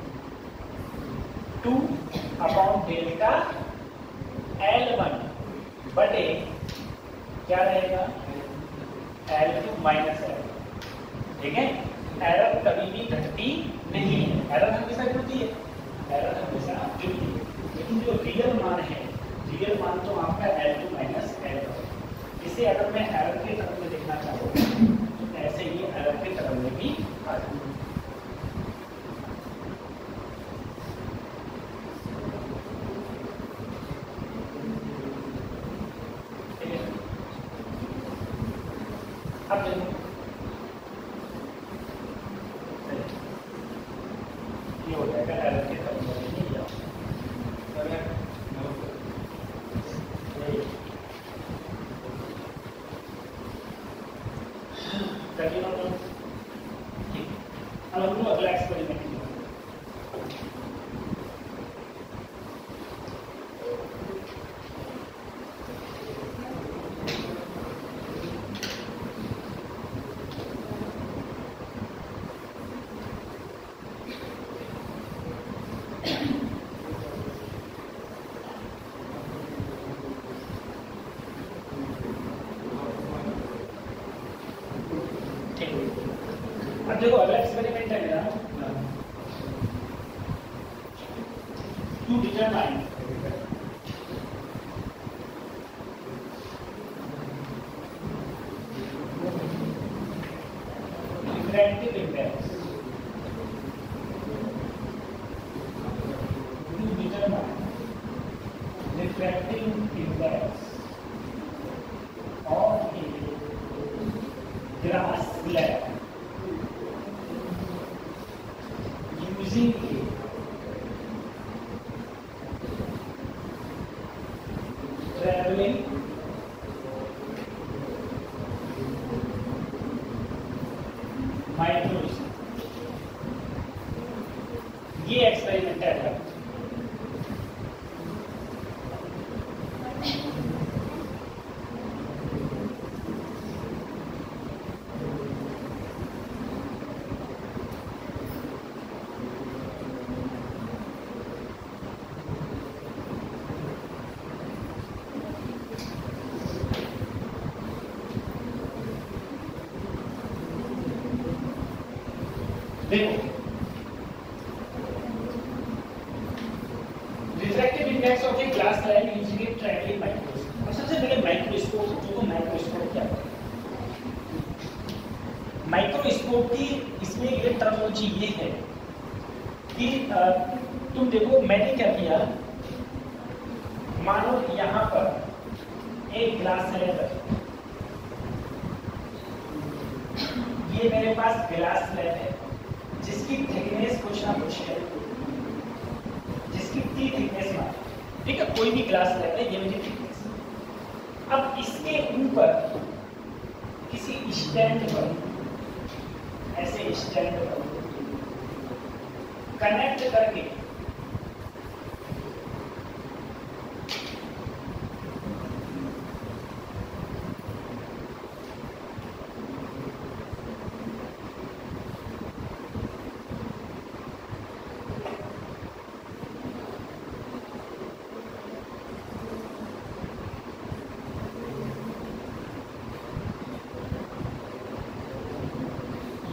[SPEAKER 2] 2 upon delta L1 बटे क्या रहेगा L2 माइनस L। ठीक है, एरर कभी भी घटती नहीं है, एरर हमेशा जुड़ती है, एरर हमेशा जुड़ती है, लेकिन जो रियल मान है, रियल मान तो आपका L2 माइनस L। इसे अगर मैं एरर के टर्म में देखना चाहूँ तो ऐसे ही एरर के टर्म में भी आ जाए। अब ये हो जाएगा एरर के टर्म में नहीं जाओ। अब हम लोग अगला एक्सपेरिमेंट अब देखो अगला एक्सपेरिमेंट है मेरा to determine refractive index, to determine refractive index of a glass slab using traveling microscope। ये एक्सपेरिमेंट है। देखो refractive index of a glass slab using a travelling microscope. सबसे पहले माइक्रोस्कोप जो माइक्रोस्कोप क्या है? माइक्रोस्कोप की इसमें ये टर्मिनोलॉजी ये है कि तुम देखो मैंने क्या किया, मानो यहाँ पर एक ग्लास स्लैब है, ये मेरे पास ग्लास स्लैब है जिसकी थिकनेस कुछ ना कुछ है, जिसकी टी थिकनेस है, ठीक है, कोई भी ग्लास स्लैब है, ये मेरी थिकनेस। अब इसके ऊपर किसी स्टैंड पर, ऐसे स्टैंड पर कनेक्ट करके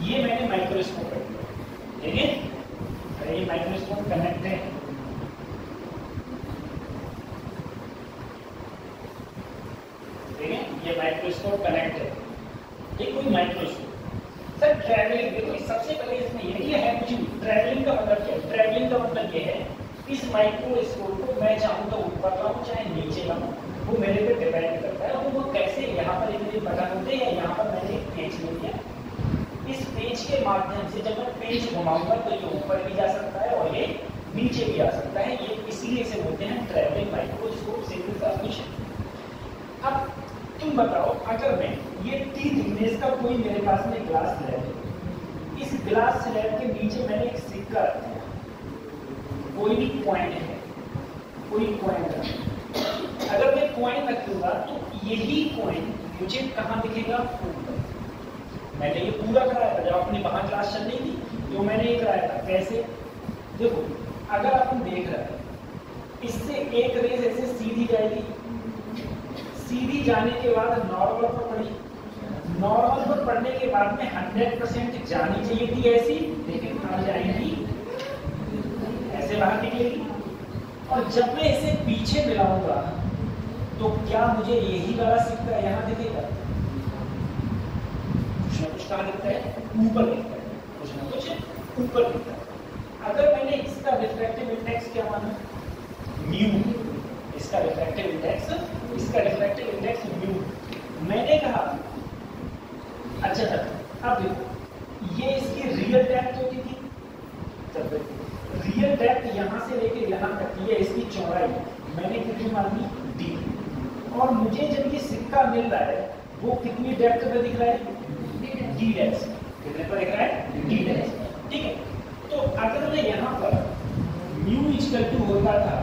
[SPEAKER 2] ये मैंने माइक्रोस्कोप कर दिया, ठीक है। अरे ये माइक्रोस्कोप कनेक्ट है, ठीक है, ये माइक्रोस्कोप कनेक्ट है, ये कोई माइक्रोस्कोप। सर ट्रैवलिंग देखो, सबसे पहले इसमें ये है कुछ नहीं। ट्रैवलिंग का मतलब क्या है? ट्रैवलिंग का मतलब ये है इस माइक्रोस्कोप को मैं चाहूँ तो ऊपर लाऊं चाहे नीचे लाऊं, वो मेरे पे डिपेंड करता है। वो कैसे, यहाँ पर एक बटन होते हैं, यहाँ पर मैंने एक पेज ले लिया, इस पेज के माध्यम से जब मैं पेज घुमाऊंगा तो ये ऊपर भी जा सकता है और ये नीचे भी आ सकता है। ये इसलिए इसे बोलते हैं ट्रैवलिंग माइक्रोस्कोप। सिंपल सा कुछ। अब तुम बताओ, अगर मैं ये 3 थिकनेस का कोई मेरे पास में ग्लास स्लैब है, इस ग्लास स्लैब के नीचे मैंने एक सिक्का रख दिया, कोई भी कॉइन है, कोई कॉइन रख, अगर मैं कॉइन रखूंगा तो यही कॉइन मुझे कहाँ दिखेगा? ऊपर। मैंने ये पूरा कराया था जब अपनी वहां क्लास चल रही थी, जो मैंने ये कराया था। कैसे? देखो, अगर अपन देख रहे हैं, इससे एक रेस ऐसे सीधी जाएगी, सीधी जाने के बाद नॉर्मल पर पड़ी, नॉर्मल पर पड़ने के बाद में 100% जानी चाहिए थी ऐसी, लेकिन कहाँ जाएगी? ऐसे बाहर निकलेगी। और जब मैं इसे पीछे मिलाऊंगा तो क्या मुझे यही वाला सिक्का यहाँ दिखेगा? कुछ ना कुछ कहाँ दिखता है? ऊपर दिखता है, कुछ ना कुछ ऊपर दिखता है। अगर मैंने इसका रिफ्रैक्टिव इंडेक्स क्या माना? म्यू। इसका रिफ्रैक्टिव इंडेक्स, इसका रिफ्रैक्टिव इंडेक्स म्यू। मैंने कहा अच्छा सर, अब देखो, ये इसकी रियल डेप्थ होती थी, तब रियल डेप्थ यहाँ से लेके यहाँ तक ये इसकी चौड़ाई मैंने कितनी मानी? डी। और मुझे जब ये सिक्का मिल रहा है वो कितनी डेप्थ पे दिख रहा है? D dash. कितने पर दिख रहा है? D dash. ठीक है, तो अगर मैं यहाँ पर म्यू इक्वल टू होता था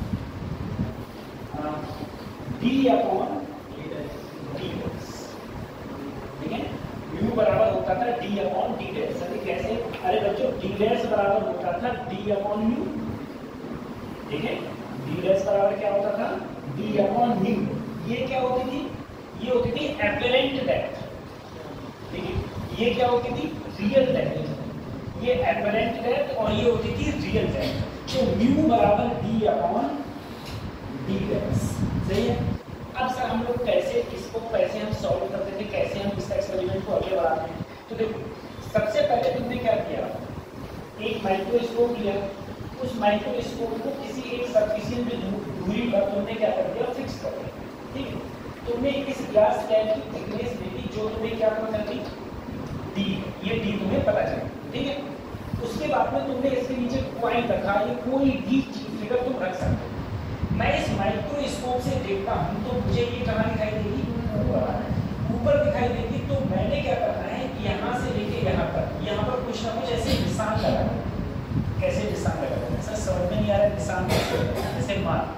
[SPEAKER 2] डी अपॉन डी डैश, ठीक है, म्यू बराबर होता था डी अपॉन डी डैश। सभी कैसे? अरे बच्चों, डी डैश बराबर होता था डी अपॉन म्यू, ठीक है। डी डैश बराबर क्या होता था? D upon mu. ये क्या होती थी? ये होती थी एपरेंट डेप्थ, ठीक है। ये क्या होती थी? Real depth. ये एपरेंट डेप्थ और ये होती थी रियल डेप्थ। तो म्यू बराबर डी अपॉन डी डैश, सही है। अब सर हम लोग कैसे इसको हम सॉल्व करते थे, कैसे हम इस एक्सपेरिमेंट को आगे बढ़ाते हैं? तो देखो, सबसे पहले तुमने क्या किया? एक माइक्रोस्कोप लिया, उस माइक्रोस्कोप को किसी एक सफिशिएंट दूरी पर तुमने क्या कर दिया? फिक्स कर दिया, ठीक है। तुमने इस ग्लास स्लैब की थिकनेस देखी, जो तुम्हें क्या पता चली? डी। ये डी तुम्हें पता चला, ठीक है। उसके बाद में तुमने इसके नीचे कॉइन रखा, ये कोई भी फिगर तुम रख सकते हो। मैं इस माइक्रोस्कोप से देखता हूं तो मुझे ये कहाँ दिखाई देगी? ऊपर दिखाई देगी। तो मैंने क्या करना है? यहाँ से लेके यहाँ पर कुछ ना कुछ ऐसे निशान लगाना। कैसे निशान लगाना? सर समझ में नहीं आ रहा है निशान कैसे लगाना? जैसे मान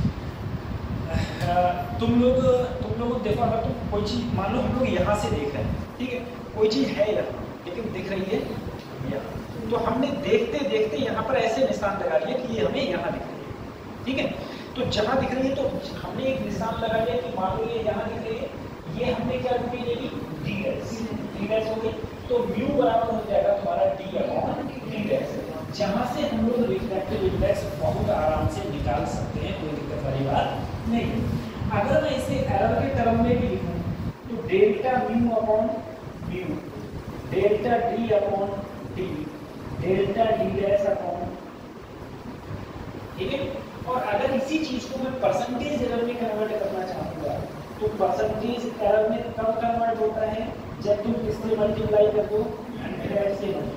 [SPEAKER 2] तुम लोग देखो, अगर तुम कोई चीज मान लो हम लोग यहाँ से देख रहे हैं, ठीक है, कोई चीज है यहाँ लेकिन दिख रही है यहाँ, तो हमने देखते देखते यहाँ पर ऐसे निशान लगा लिया कि ये हमें यहाँ दिख रही है, ठीक है। तो जहाँ दिख रही है तो हमने एक निशान लगा लिया कि मान लो ये यहाँ दिख रही है, ये हमने क्या ढूंढी लेगी? D dash. डी डैश हो गई तो म्यू बराबर हो जाएगा तुम्हारा डी अपॉन डी डैश, जहाँ से हम लोग रिफ्रैक्टिव इंडेक्स बहुत आराम से निकाल सकते हैं, कोई दिक्कत वाली बात नहीं। अगर मैं इसे एरर के टर्म में भी लिखूं तो delta mu upon mu, delta D upon D, delta D dash upon, ठीक है। और अगर इसी चीज को मैं परसेंटेज एरर में कन्वर्ट करना चाहूंगा तो परसेंटेज एरर में कब कन्वर्ट होता है? जब तुम किससे मल्टीप्लाई कर दो? 100 से मल्टीप्लाई,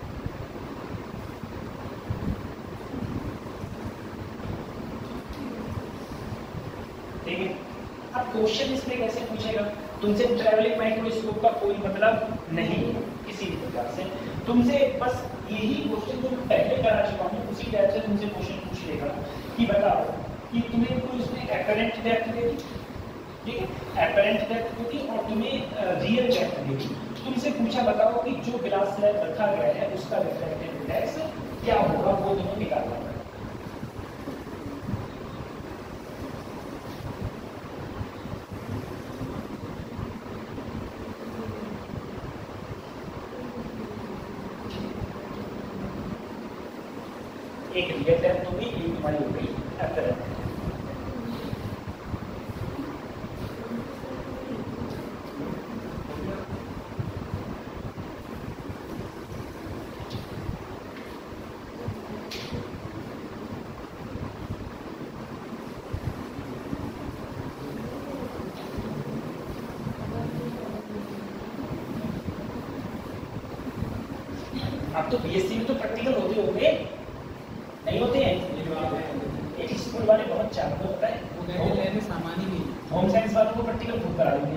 [SPEAKER 2] ठीक है। अब क्वेश्चन इसमें कैसे पूछेगा? तुमसे ट्रैवलिंग माइक्रोस्कोप का कोई मतलब नहीं है किसी भी प्रकार से। तुमसे बस यही क्वेश्चन जो मैं पहले करा चुका हूँ उसी टाइप से तुमसे क्वेश्चन पूछ लेगा कि बताओ कि तुम्हें कोई उसमें एपरेंट डेप्थ देगी, ठीक है, एपरेंट डेप्थ होगी और तुम्हें रियल डेप्थ देगी। तुमसे पूछा बताओ कि जो ग्लास स्लैब रखा गया है उसका रिफ्रैक्टिव इंडेक्स क्या होगा, वो तुम्हें निकालना है। एक रियल लेंथ होगी, एक तुम्हारी हो गई एपरेंट। अब तो बीएससी में तो प्रैक्टिकल होते होंगे, नहीं होते हैं? एक स्कूल वाले बहुत चालू होता है,
[SPEAKER 3] वो कहते हैं सामान ही नहीं।
[SPEAKER 2] होम साइंस वालों को प्रैक्टिकल खूब करा देंगे।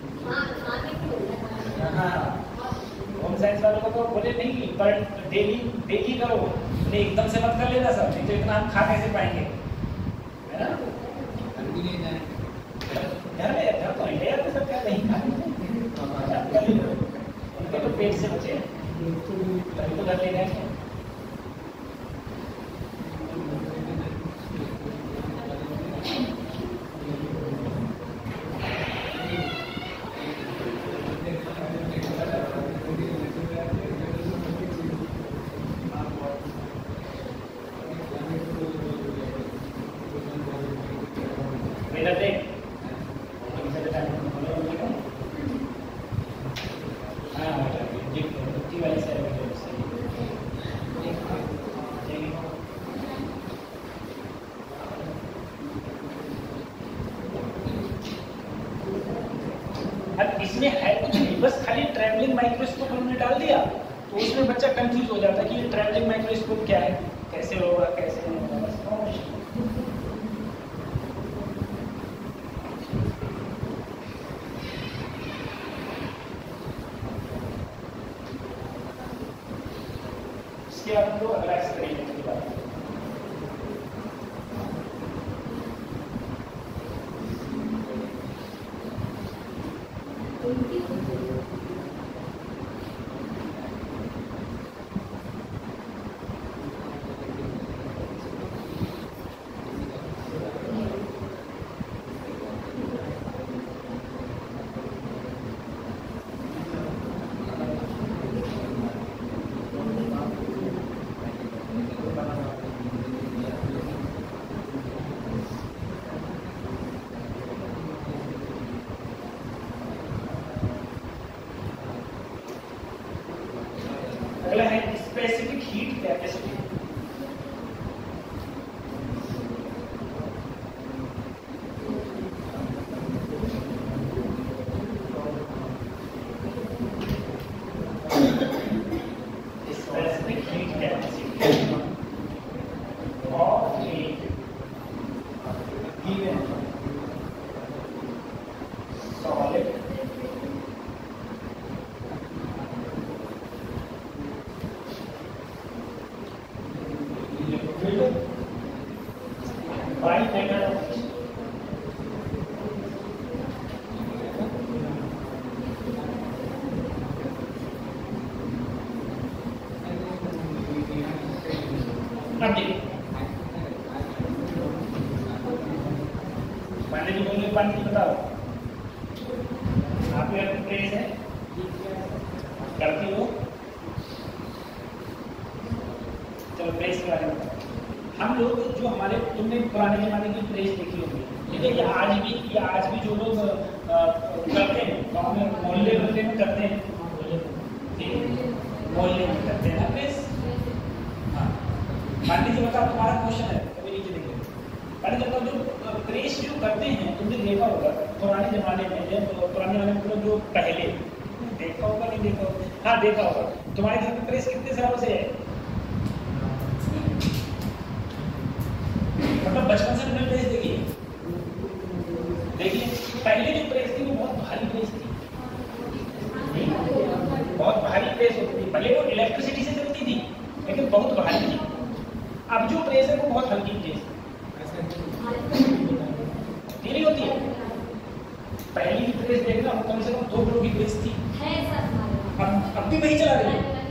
[SPEAKER 2] हाँ, होम साइंस वालों को तो बोले नहीं, पर डेली करो, नहीं एकदम से मत कर लेना सब, नहीं तो इतना हम खा कैसे पाएंगे, है ना?
[SPEAKER 3] हम भी नहीं जाए
[SPEAKER 2] घर तो इंडिया में सब क्या नहीं खाते, उनके तो पेट से बचे हैं, तभी तो घर ले गए। मेरा देख इसमें है कुछ नहीं, बस खाली ट्रैवलिंग माइक्रोस्कोप हमने डाल दिया तो उसमें बच्चा कंफ्यूज हो जाता है कि ये ट्रैवलिंग माइक्रोस्कोप क्या है, कैसे होगा कैसे नहीं होगा, बस कौन। इसके बाद हम लोग अगला एक्सपेरिमेंट की बात करें। अगला है specific heat capacity. Specific heat capacity of a given solid by method of heat। अब देखिए पानी की बोलिए, पानी की बताओ आप लोग प्रेस है करती हो, चलो प्रेस के बारे में बताओ। हम लोग जो हमारे, तुमने पुराने जमाने की प्रेस देखी होगी, ठीक है, या आज भी जो लोग करते हैं गाँव में मोहल्ले में करते हैं, ठीक है, मोहल्ले में करते हैं ना प्रेस। हाँ, मान लीजिए बताओ तुम्हारा क्वेश्चन है, कभी नीचे देखिए, मान लीजिए जो प्रेस जो करते हैं तुमने देखा होगा पुराने जमाने में, पुराने जमाने में जो पहले देखा होगा, नहीं देखा होगा, हाँ देखा होगा। तुम्हारे घर में प्रेस कितने सालों से है? मतलब बचपन से तुमने प्रेस देखी? देखिए पहले जो प्रेस थी वो बहुत भारी प्रेस थी, बहुत भारी प्रेस होती थी, भले वो इलेक्ट्रिसिटी से चलती थी लेकिन बहुत भारी थी। अब जो प्रेस है वो बहुत हल्की प्रेस नहीं होती है। पहली की प्रेस देखना वो कम से कम 2 किलो की प्रेस थी, अब भी वही चला रही है।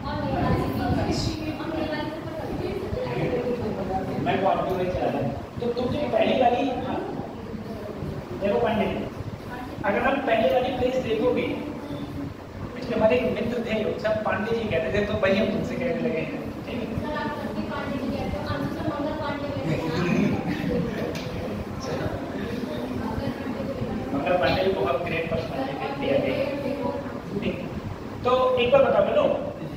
[SPEAKER 2] मैं को आपको वही चला रहा हूँ। तो तुम जो पहली वाली देखो पांडे, अगर हम पहले वाली प्रेस देखोगे, पिछले हमारे एक मित्र थे सब पांडे जी कहते थे, तो वही हम तुमसे कहने लगे हैं, ठीक है। एक बार बताओ लो,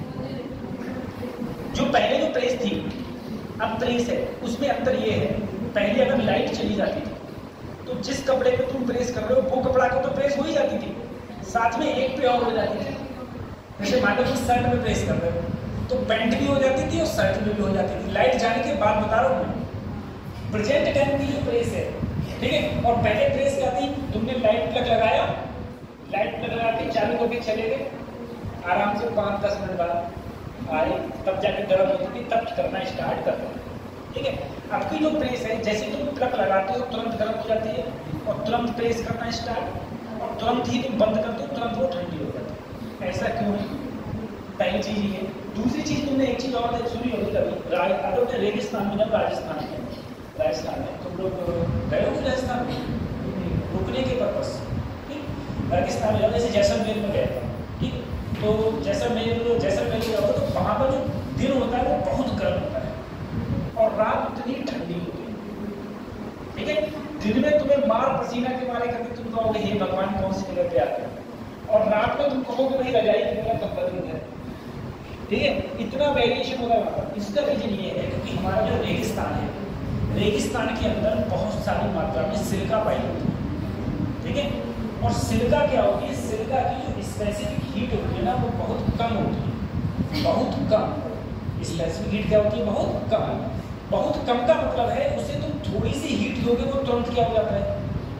[SPEAKER 2] जो पहले जो प्रेस थी अब प्रेस है, उसमें अंतर ये है, पहले अगर लाइट चली जाती थी तो जिस कपड़े पे तुम प्रेस कर रहे हो वो कपड़ा को तो प्रेस हो ही जाती थी, साथ में एक पे और हो जाती थी। जैसे मान लो तुम शर्ट में प्रेस कर रहे हो तो पैंट भी हो जाती थी और शर्ट में भी हो जाती थी। लाइट जाने के बाद बता रहा हूँ मैं, प्रेजेंट टाइम की जो प्रेस है, ठीक है। और पहले प्रेस क्या थी, तुमने लाइट प्लग लगाया, लाइट प्लग लगा के चालू करके चले गए, आराम से 5-10 मिनट बाद आए, तब जाके गर्म होती थी, तब करना स्टार्ट करते थे, ठीक है। आपकी जो प्रेस है, जैसे तुम प्लग लगाते हो तुरंत गर्म हो जाती है और तुरंत प्रेस करना स्टार्ट, और तुरंत ही तुम बंद करते हो तुरंत वो ठंडी हो जाती है। ऐसा क्यों है? पहली चीज ये। दूसरी चीज तुमने एक चीज और सुनी होगी कभी, अगर रेगिस्तान में, जब राजस्थान में तुम लोग गए हो राजस्थान में रुकने के पर्पज, ठीक। राजस्थान में जैसे जैसलमेर में गए थे, ठीक। तो जैसलमेर जाओ तो वहाँ पर जो दिन होता है वो बहुत गर्म होता है और रात उतनी ठंडी होती है, ठीक है। दिन में तुम्हें मार पसीना के मारे करके तुम कहोगे हे भगवान कौन सी जगह पे आते हैं, और रात में तुम कहोगे भाई रजाई की मेरा कंबल है, ठीक है। इतना वेरिएशन होगा वहाँ पर। इसका रीजन ये है क्योंकि हमारा जो रेगिस्तान है, रेगिस्तान के अंदर बहुत सारी मात्रा में सिलिका पाई होती है, ठीक है। और सिलिका क्या होती है, सिलिका की जो स्पेसिफिक हीट होती है ना वो बहुत कम होती है, बहुत कम। स्पेसिफिक हीट क्या होती है, बहुत कम। बहुत कम का मतलब है उसे तुम थोड़ी सी हीट दोगे वो तुरंत क्या हो जाता है,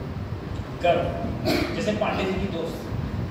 [SPEAKER 2] गर्म। जैसे पांडे जी की दोस्त,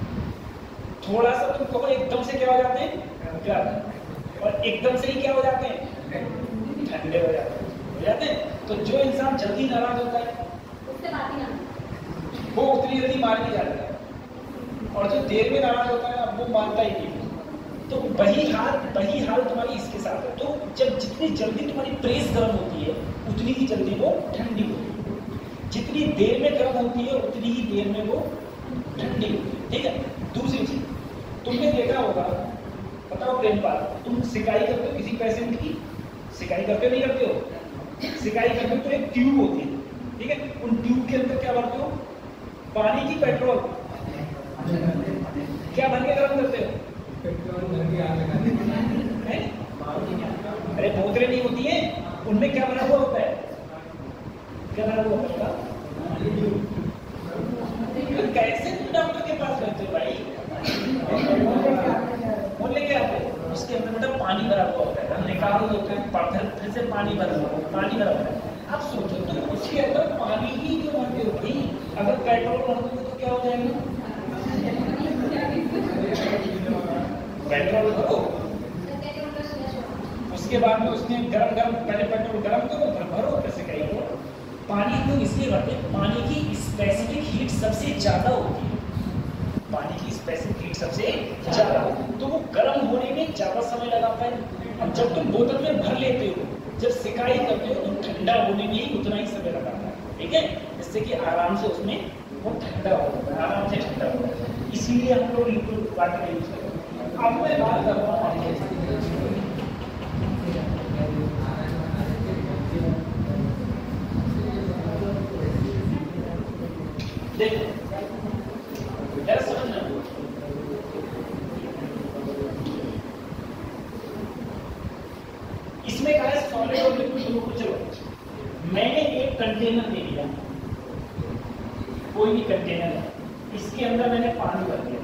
[SPEAKER 2] थोड़ा सा तुम कहो एकदम से क्या हो जाते हैं, गर्म, और एकदम से ही क्या हो जाते हैं, ठंडे हो जाते हैं। तो जो इंसान जल्दी नाराज होता है
[SPEAKER 1] उससे बात ही ना,
[SPEAKER 2] वो उतनी जल्दी मार नहीं जाता है, और जो देर में नाराज होता है वो मानता ही नहीं। तो वही हाल तुम्हारी इसके साथ है। तो जब जितनी जल्दी तुम्हारी प्रेस गर्म होती है उतनी ही जल्दी वो ठंडी होती है, जितनी देर में गर्म होती है उतनी ही देर में वो ठंडी होती है, ठीक है। दूसरी चीज तुमने देखा होगा, बताओ प्रेमपाल, तुम सिकाई करते हो किसी पेशेंट की, सिकाई करते हो नहीं करते हो, सिकाई करते हो तो एक ट्यूब होती है, ठीक है। उन ट्यूब के अंदर क्या भरते हो, पानी की पेट्रोल, क्या भर के गर्म करते हो,
[SPEAKER 3] पेट्रोल भर के आग लगा देते हैं।
[SPEAKER 2] अरे बोतलें नहीं होती है, उनमें क्या भरा हुआ होता है, क्या भरा हुआ होता है, कैसे तुम डॉक्टर के पास रहते हो भाई, वो लेके आते हो, उसके अंदर बेटा पानी भरा हुआ होता है, निकाल होता है, फिर से पानी भरा होता है। आप सोचो तो उसके अंदर पानी ही क्यों भरते हो भाई, अगर पेट्रोल भर दोगे तो क्या हो जाएगा, पेट्रोल भरो, उसके बाद में उसमें गरम पहले पेट्रोल गरम करो फिर भरो, कैसे कहीं पानी को इसलिए भरते हैं, पानी की स्पेसिफिक हीट सबसे ज्यादा होती है, पानी की स्पेसिफिक हीट सबसे ज्यादा, तो वो गर्म होने में ज्यादा समय लगाता है। और जब तुम बोतल में भर लेते हो, जब सिकाई करते हो तो ठंडा होने में ही उतना ही समय लगाता है, ठीक है, जिससे कि आराम से उसमें वो ठंडा होता है, आराम से ठंडा होता है। इसीलिए हम लोग लिक्विड वाटर यूज करते हैं। अब मैं बात कर रहा हूँ देखो जरा समझना, इसमें क्या है, सॉलिड और लिक्विड दोनों को। चलो मैंने एक कंटेनर दे दिया, कोई भी कंटेनर है, इसके अंदर मैंने पानी भर दिया,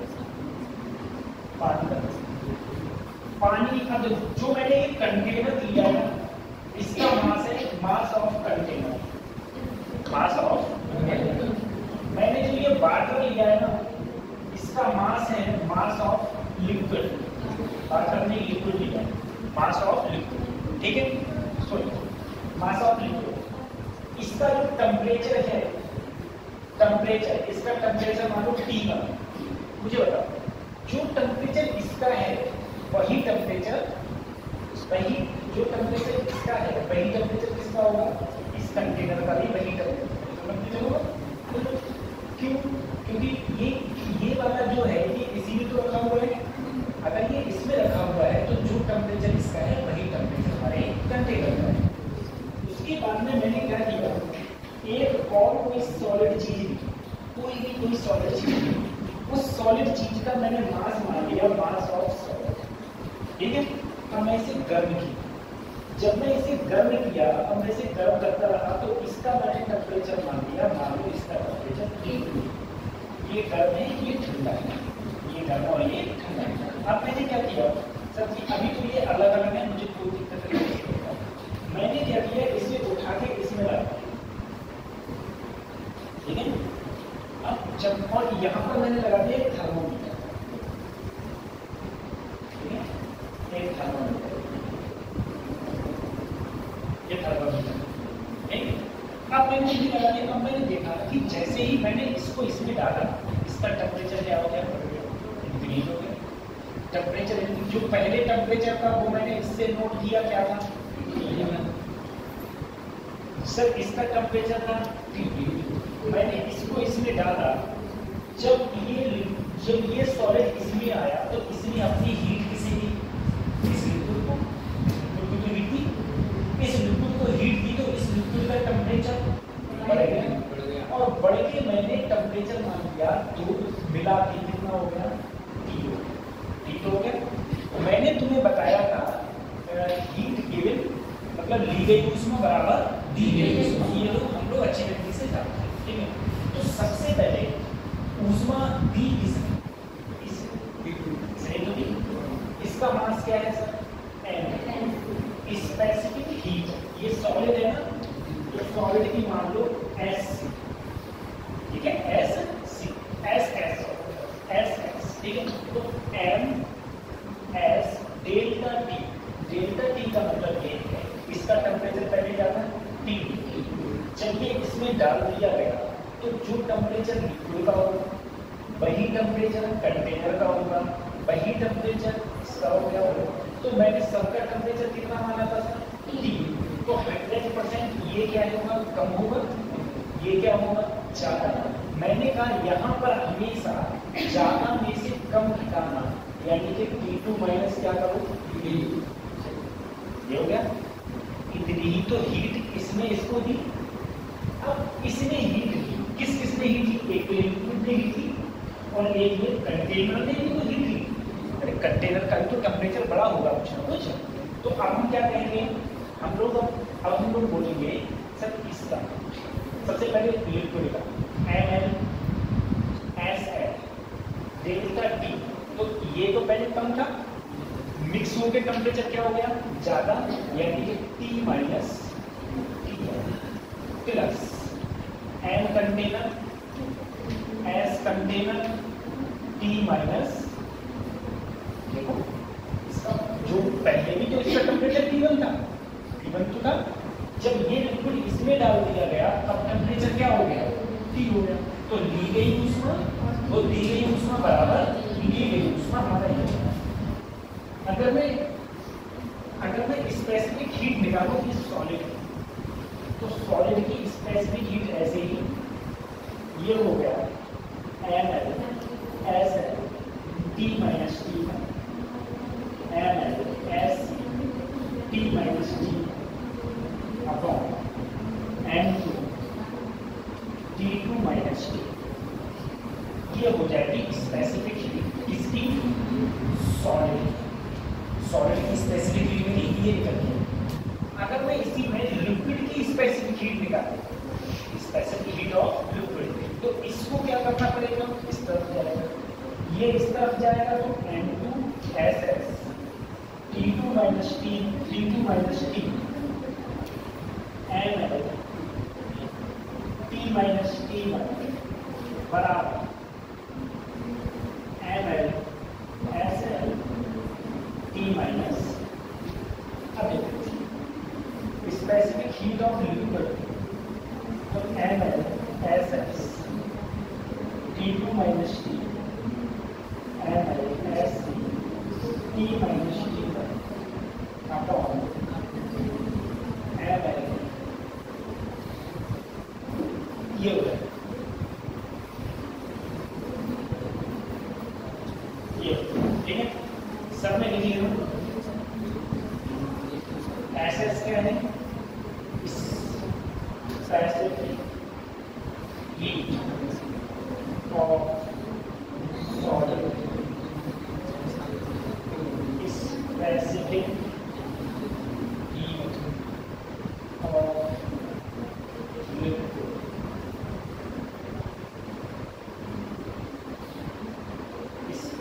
[SPEAKER 2] पानी का जो मैंने एक कंटेनर लिया है इसका मास है mass of container, mass of. मैंने जो ये वाटर लिया है ना इसका मास है मास ऑफ लिक्विड, वाटर ने लिक्विड लिया है, मास ऑफ लिक्विड, ठीक है। सॉरी मास ऑफ लिक्विड, इसका जो टेम्परेचर है, टेम्परेचर इसका टेम्परेचर मान लो T1, मुझे बताओ जो टेम्परेचर इसका है वही टेम्परेचर, वही जो टेम्परेचर इसका है वही टेम्परेचर किसका होगा, इस कंटेनर का भी वही टेम्परेचर होगा। क्यों? क्योंकि ये वाला जो है ये इसी में तो रखा हुआ है, अगर ये इसमें रखा हुआ है तो जो टेम्परेचर इसका है वही टेम्परेचर हमारे कंटेनर का है। उसके बाद में मैंने क्या किया, एक और कोई सॉलिड चीज, कोई भी कोई सॉलिड चीज, उस सॉलिड चीज का मैंने मास मान लिया, मास ऑफ सॉलिड, ठीक है। अब मैं इसे गर्म किया, जब मैं इसे गर्म किया, अब मैं इसे गर्म करता रहा तो इसका मैंने टेम्परेचर मान लिया, मान लो इसका टेम्परेचर T2, ये गर्म है, ये ठंडा है, ये गर्म और ये ठंडा है। अब मैंने क्या किया सर जी, अभी तो ये अलग अलग है, मुझे कोई दिक्कत नहीं है, मैंने क्या किया इसे उठा के इसमें रख दिया, ठीक है। अब जब और यहाँ पर मैंने लगा दिया एक थर्मोमीटर, ठीक है, एक थर्मोमीटर, ये थर्मोमीटर, ठीक है। अब मैंने ये लगा दिया, अब मैंने देखा कि जैसे ही मैंने इसको इसमें डाला, इसका टेम्परेचर क्या हो गया, इंक्रीज हो गया। टेम्परेचर जो पहले टेम्परेचर था वो मैंने इससे नोट किया, क्या था सर, इसका टेम्परेचर था मैंने इसको इसमें डाला, जब ये सॉलिड इसमें आया तो इसने अपनी हीट किसी दी, इस लिक्विड को हीट दी, इस लिक्विड को हीट दी तो इस लिक्विड का टेम्परेचर बढ़ गया, और बढ़ के मैंने टेम्परेचर मान लिया, दो मिला के कितना हो गया, T2 हो गया। मैंने तुम्हें बताया था हीट गिवन मतलब ली गई ऊष्मा बराबर दी गई ऊष्मा, ये लोग हम लोग अच्छी तरीके से जानते हैं, ठीक है। तो सबसे पहले ऊष्मा दी इसका मास क्या है सर, m, स्पेसिफिक हीट, ये सॉलिड है ना, तो सॉलिड की मान लो S, ठीक है, S, ठीक है। तो m S डेल्टा T का मतलब ये है, इसका टेम्परेचर पहले जाता है T, जब ये इसमें डाल दिया गया तो जो टेम्परेचर लिक्विड का होगा वही टेम्परेचर कंटेनर का होगा, वही टेम्परेचर इसका हो गया होगा। तो मैंने सबका टेम्परेचर कितना माना था सर, T, तो 100% ये क्या होगा, कम होगा, ये क्या होगा, ज्यादा। मैंने कहा यहाँ पर हमेशा ज्यादा में से कम घटाना, यानी कि T2 माइनस क्या करो, ये हो गया, इतनी ही तो हीट इसने इसको दी। अब इसने हीट दी, किसने हीट दी, एक तो लिक्विड ने हीट दी और एक ये कंटेनर ने भी तो हीट दी। अरे कंटेनर का तो टेम्परेचर बड़ा होगा कुछ ना कुछ, तो अब हम क्या कहेंगे, हम लोग बोलेंगे सर इसका सबसे पहले लिक्विड का ml SL डेल्टा T, तो ये तो पहले कम था, मिक्स होकर टेम्परेचर क्या हो गया, ज्यादा, यानी कि T minus T plus M container S container T minus, देखो इसका जो पहले भी तो इसका टेम्परेचर T1 था, T1 तो था, जब ये लिक्विड इसमें डाल दिया गया तब टेम्परेचर क्या हो गया, T हो गया। तो ली गई ऊष्मा, वो दी गई ऊष्मा बराबर ली गई ऊष्मा हमारा ये है। अगर मैं स्पेसिफिक हीट निकालूं इस सॉलिड की, तो सॉलिड की स्पेसिफिक हीट ऐसे ही ये हो गया ml SL T minus T ml SC T minus T upon M2 T2 minus T, ये हो जाएगी स्पेसिफिक हीट किसकी, सॉलिड की स्पेसिफिक हीट में ये निकल गया। अगर मैं इसी में लिक्विड की स्पेसिफिक हीट निकालूं, स्पेसिफिक हीट ऑफ लिक्विड, तो इसको क्या करना पड़ेगा, इस तरफ जाएगा, ये इस तरफ जाएगा तो M2SS T2 minus T ml T minus T बराबर ml SL T माइनस, अब देखो स्पेसिफिक हीट ऑफ लिक्विड, तो ml SS T2 minus T ml SC T minus T upon ml, ये हो जाएगा, ये ठीक है। सब में लिखिए एसएस क्या है, specific heat of solid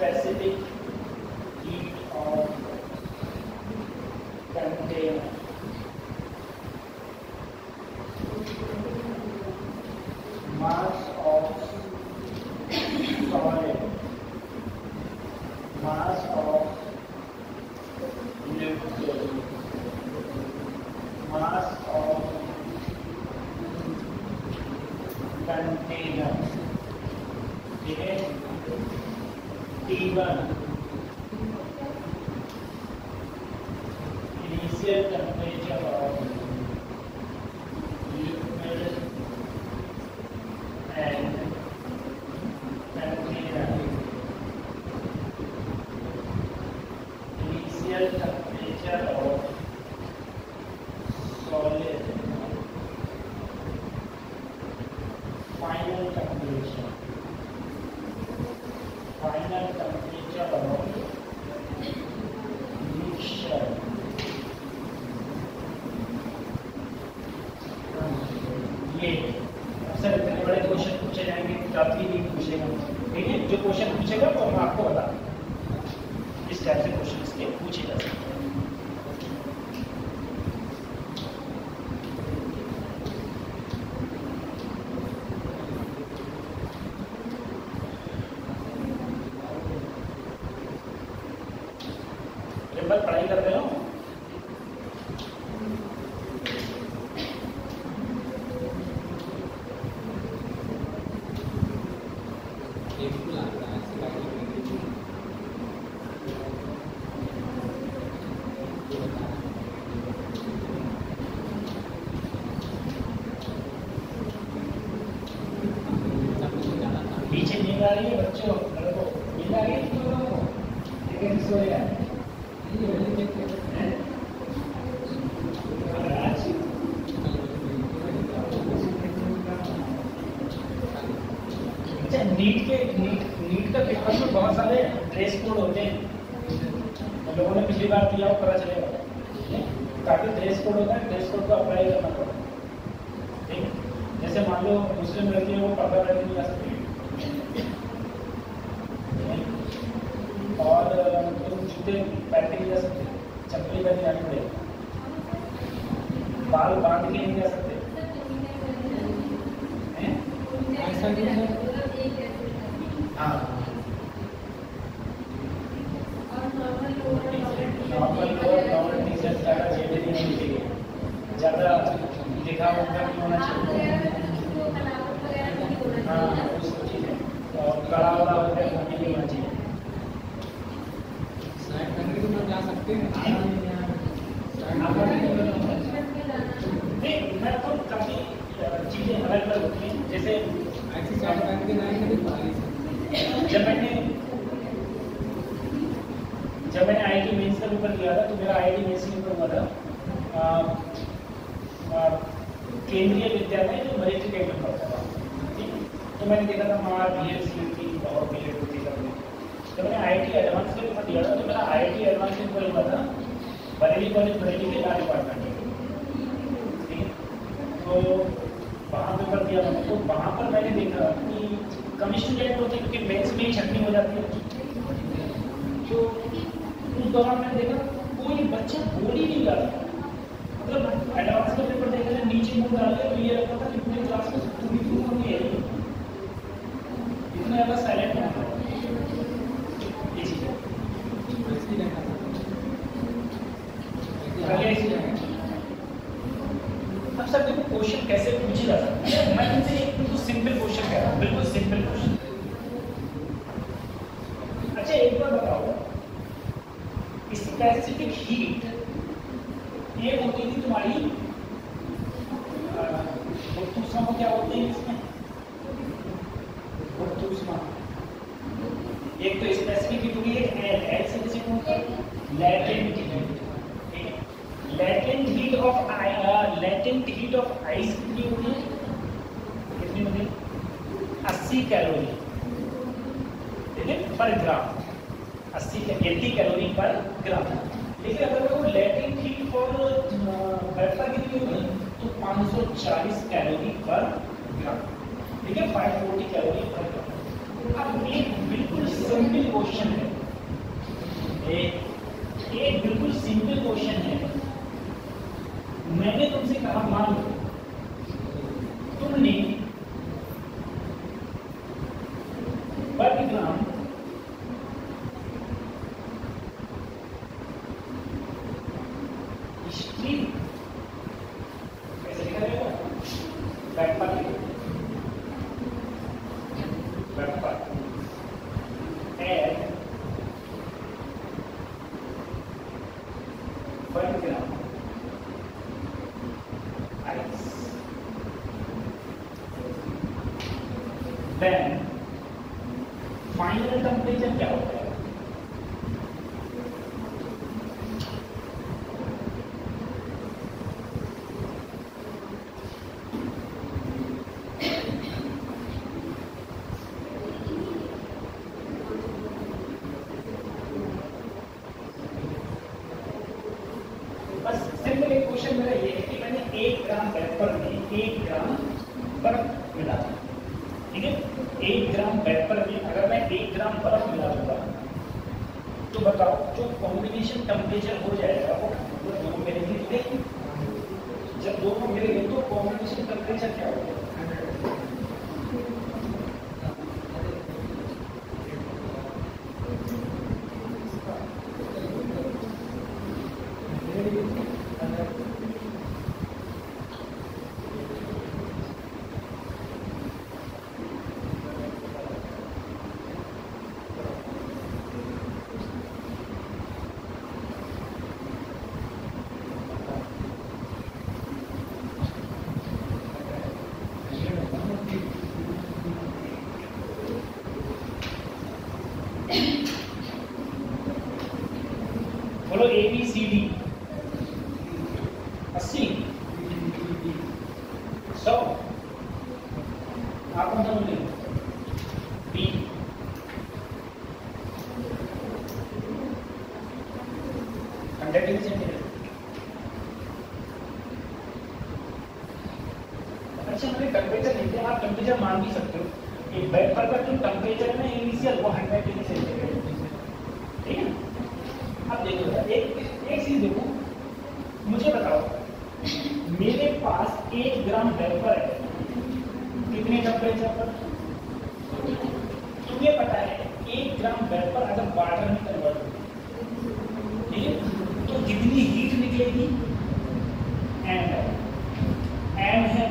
[SPEAKER 2] specific heat of container. Mass of solid, mass of liquid, mass of container. ठीक है, T1 initial temperature of liquid and container. Initial temperature of solid. Final temperature. Final temperature of mixture. ये अक्सर इतने बड़े question पूछे जाएंगे, काफी नहीं पूछेगा। ठीक है, जो क्वेश्चन पूछेगा वो मैं आपको बता दूँ। इस टाइप से क्वेश्चन इसके पूछे जा सकते हैं। पढ़ाई कर रहे हो? पीछे नींद आ रही है बच्चों, लड़कों नींद आ रही है, लेकिन सो गया। नीट का पेपर में बहुत सारे ड्रेस कोड होते हैं, लोगों ने पिछली बार दिया हो, पता चलेगा। काफी ड्रेस कोड होता है, ड्रेस कोड को अप्लाई करना पड़ता है। ठीक, जैसे मान लो मुस्लिम लड़की है, वो पर्दा पहन के नहीं आ सकती, और तुम जूते पहन के नहीं जा सकते, चप्पल पहन के आने पड़ेगा, बाल बांध के नहीं जा सकते। हाँ, normal lower normal T shirt ज़्यादा जेबी नहीं होनी चाहिए, ज़्यादा दिखावा नहीं होना चाहिए। हाँ, उस चीज़ है, और कड़ा वाला होता है वो नहीं होना चाहिए। जा सकते हैं नहीं, मैं तो काफ़ी चीज़ें अलग अलग होती हैं। जैसे ऐसी शर्ट पहन के नहीं जब मैंने IIT मेंस का पेपर दिया था, तो मेरा IIT मेंस पेपर हुआ था केंद्रीय विद्यालय जो मरीज कैंप में पढ़ता था। ठीक, तो मैंने देखा था वहाँ BEd CET और BEd होती था। जब मैंने IIT एडवांस का पेपर दिया था, तो मेरा IIT एडवांस पेपर हुआ था बरेली कॉलेज बरेली के लॉ डिपार्टमेंट में। ठीक है, तो वहाँ पेपर दिया मैंने, तो वहाँ पर मैंने देखा कि कम स्टूडेंट होते हैं, क्योंकि मेंस में ही छटनी हो जाती है। तो उस दौरान मैंने देखा कोई बच्चा बोल ही नहीं रहा था। मतलब एडवांस का पेपर देख रहे, नीचे मुंह डाल के, तो ये लगता था कि पूरी क्लास में पूरी है, इतना ज़्यादा साइलेंट है। ये चीज़ है। अब सर देखो क्वेश्चन कैसे पूछे जा सकते हैं। मैं तुमसे एक बिल्कुल सिंपल क्वेश्चन कह रहा हूँ, बिल्कुल सिंपल क्वेश्चन। अच्छा एक बार बताओ, स्पेसिफिक हीट ये होती थी तुम्हारी, ऊष्मा को क्या बोलते हैं इसमें? ऊष्मा। एक तो स्पेसिफिक हीट होगी, एक एल से किसी को लैटेंट हीट। ठीक है, लैटेंट हीट ऑफ आइस कितनी होती है? कितनी होती है? 80 कैलोरी, ठीक है, पर ग्राम। 80 कैलोरी पर ग्राम। लेकिन अगर वो लैटेंट हीट फॉर वेपर कितनी होगी, तो 540 कैलोरी पर ग्राम। ठीक है, 540 कैलोरी पर ग्राम। अब एक बिल्कुल सिंपल क्वेश्चन है, एक बिल्कुल सिंपल क्वेश्चन है। मैंने तुमसे कहा मान लो तुमने पर ग्राम स्ट्रीम कैसे लिखा जाएगा, वेपर एड per gram ice, then final temperature क्या होता है? बस सिंपल एक क्वेश्चन मेरा ये है कि मैंने 1 ग्राम वेपर में 1 ग्राम बर्फ मिला, ठीक है, 1 ग्राम वेपर में अगर मैं 1 ग्राम बर्फ मिला दूंगा तो बताओ जो कॉम्बिनेशन टेम्परेचर हो जाएगा वो दोनों मिलेंगे, जब दोनों मिलेंगे तो कॉम्बिनेशन टेम्परेचर क्या होगा? बोलो ए बी सी डी 80 100 आप कौन सा बोले? बी 100 डिग्री सेंटीग्रेड। अच्छा हमें टेम्परेचर लेते हैं, आप टेम्परेचर मान भी सकते हो कि वेपर का जो टेम्परेचर है ना इनिशियल वो 100 डिग्री सेंटीग्रेड, ठीक है। अब देखो एक चीज देखो, मुझे बताओ मेरे पास 1 ग्राम वेपर है कितने टेम्परेचर पर? तुम्हें पता है 1 ग्राम वेपर अगर वाटर में कन्वर्ट हो, ठीक है, तो कितनी हीट निकलेगी? एम है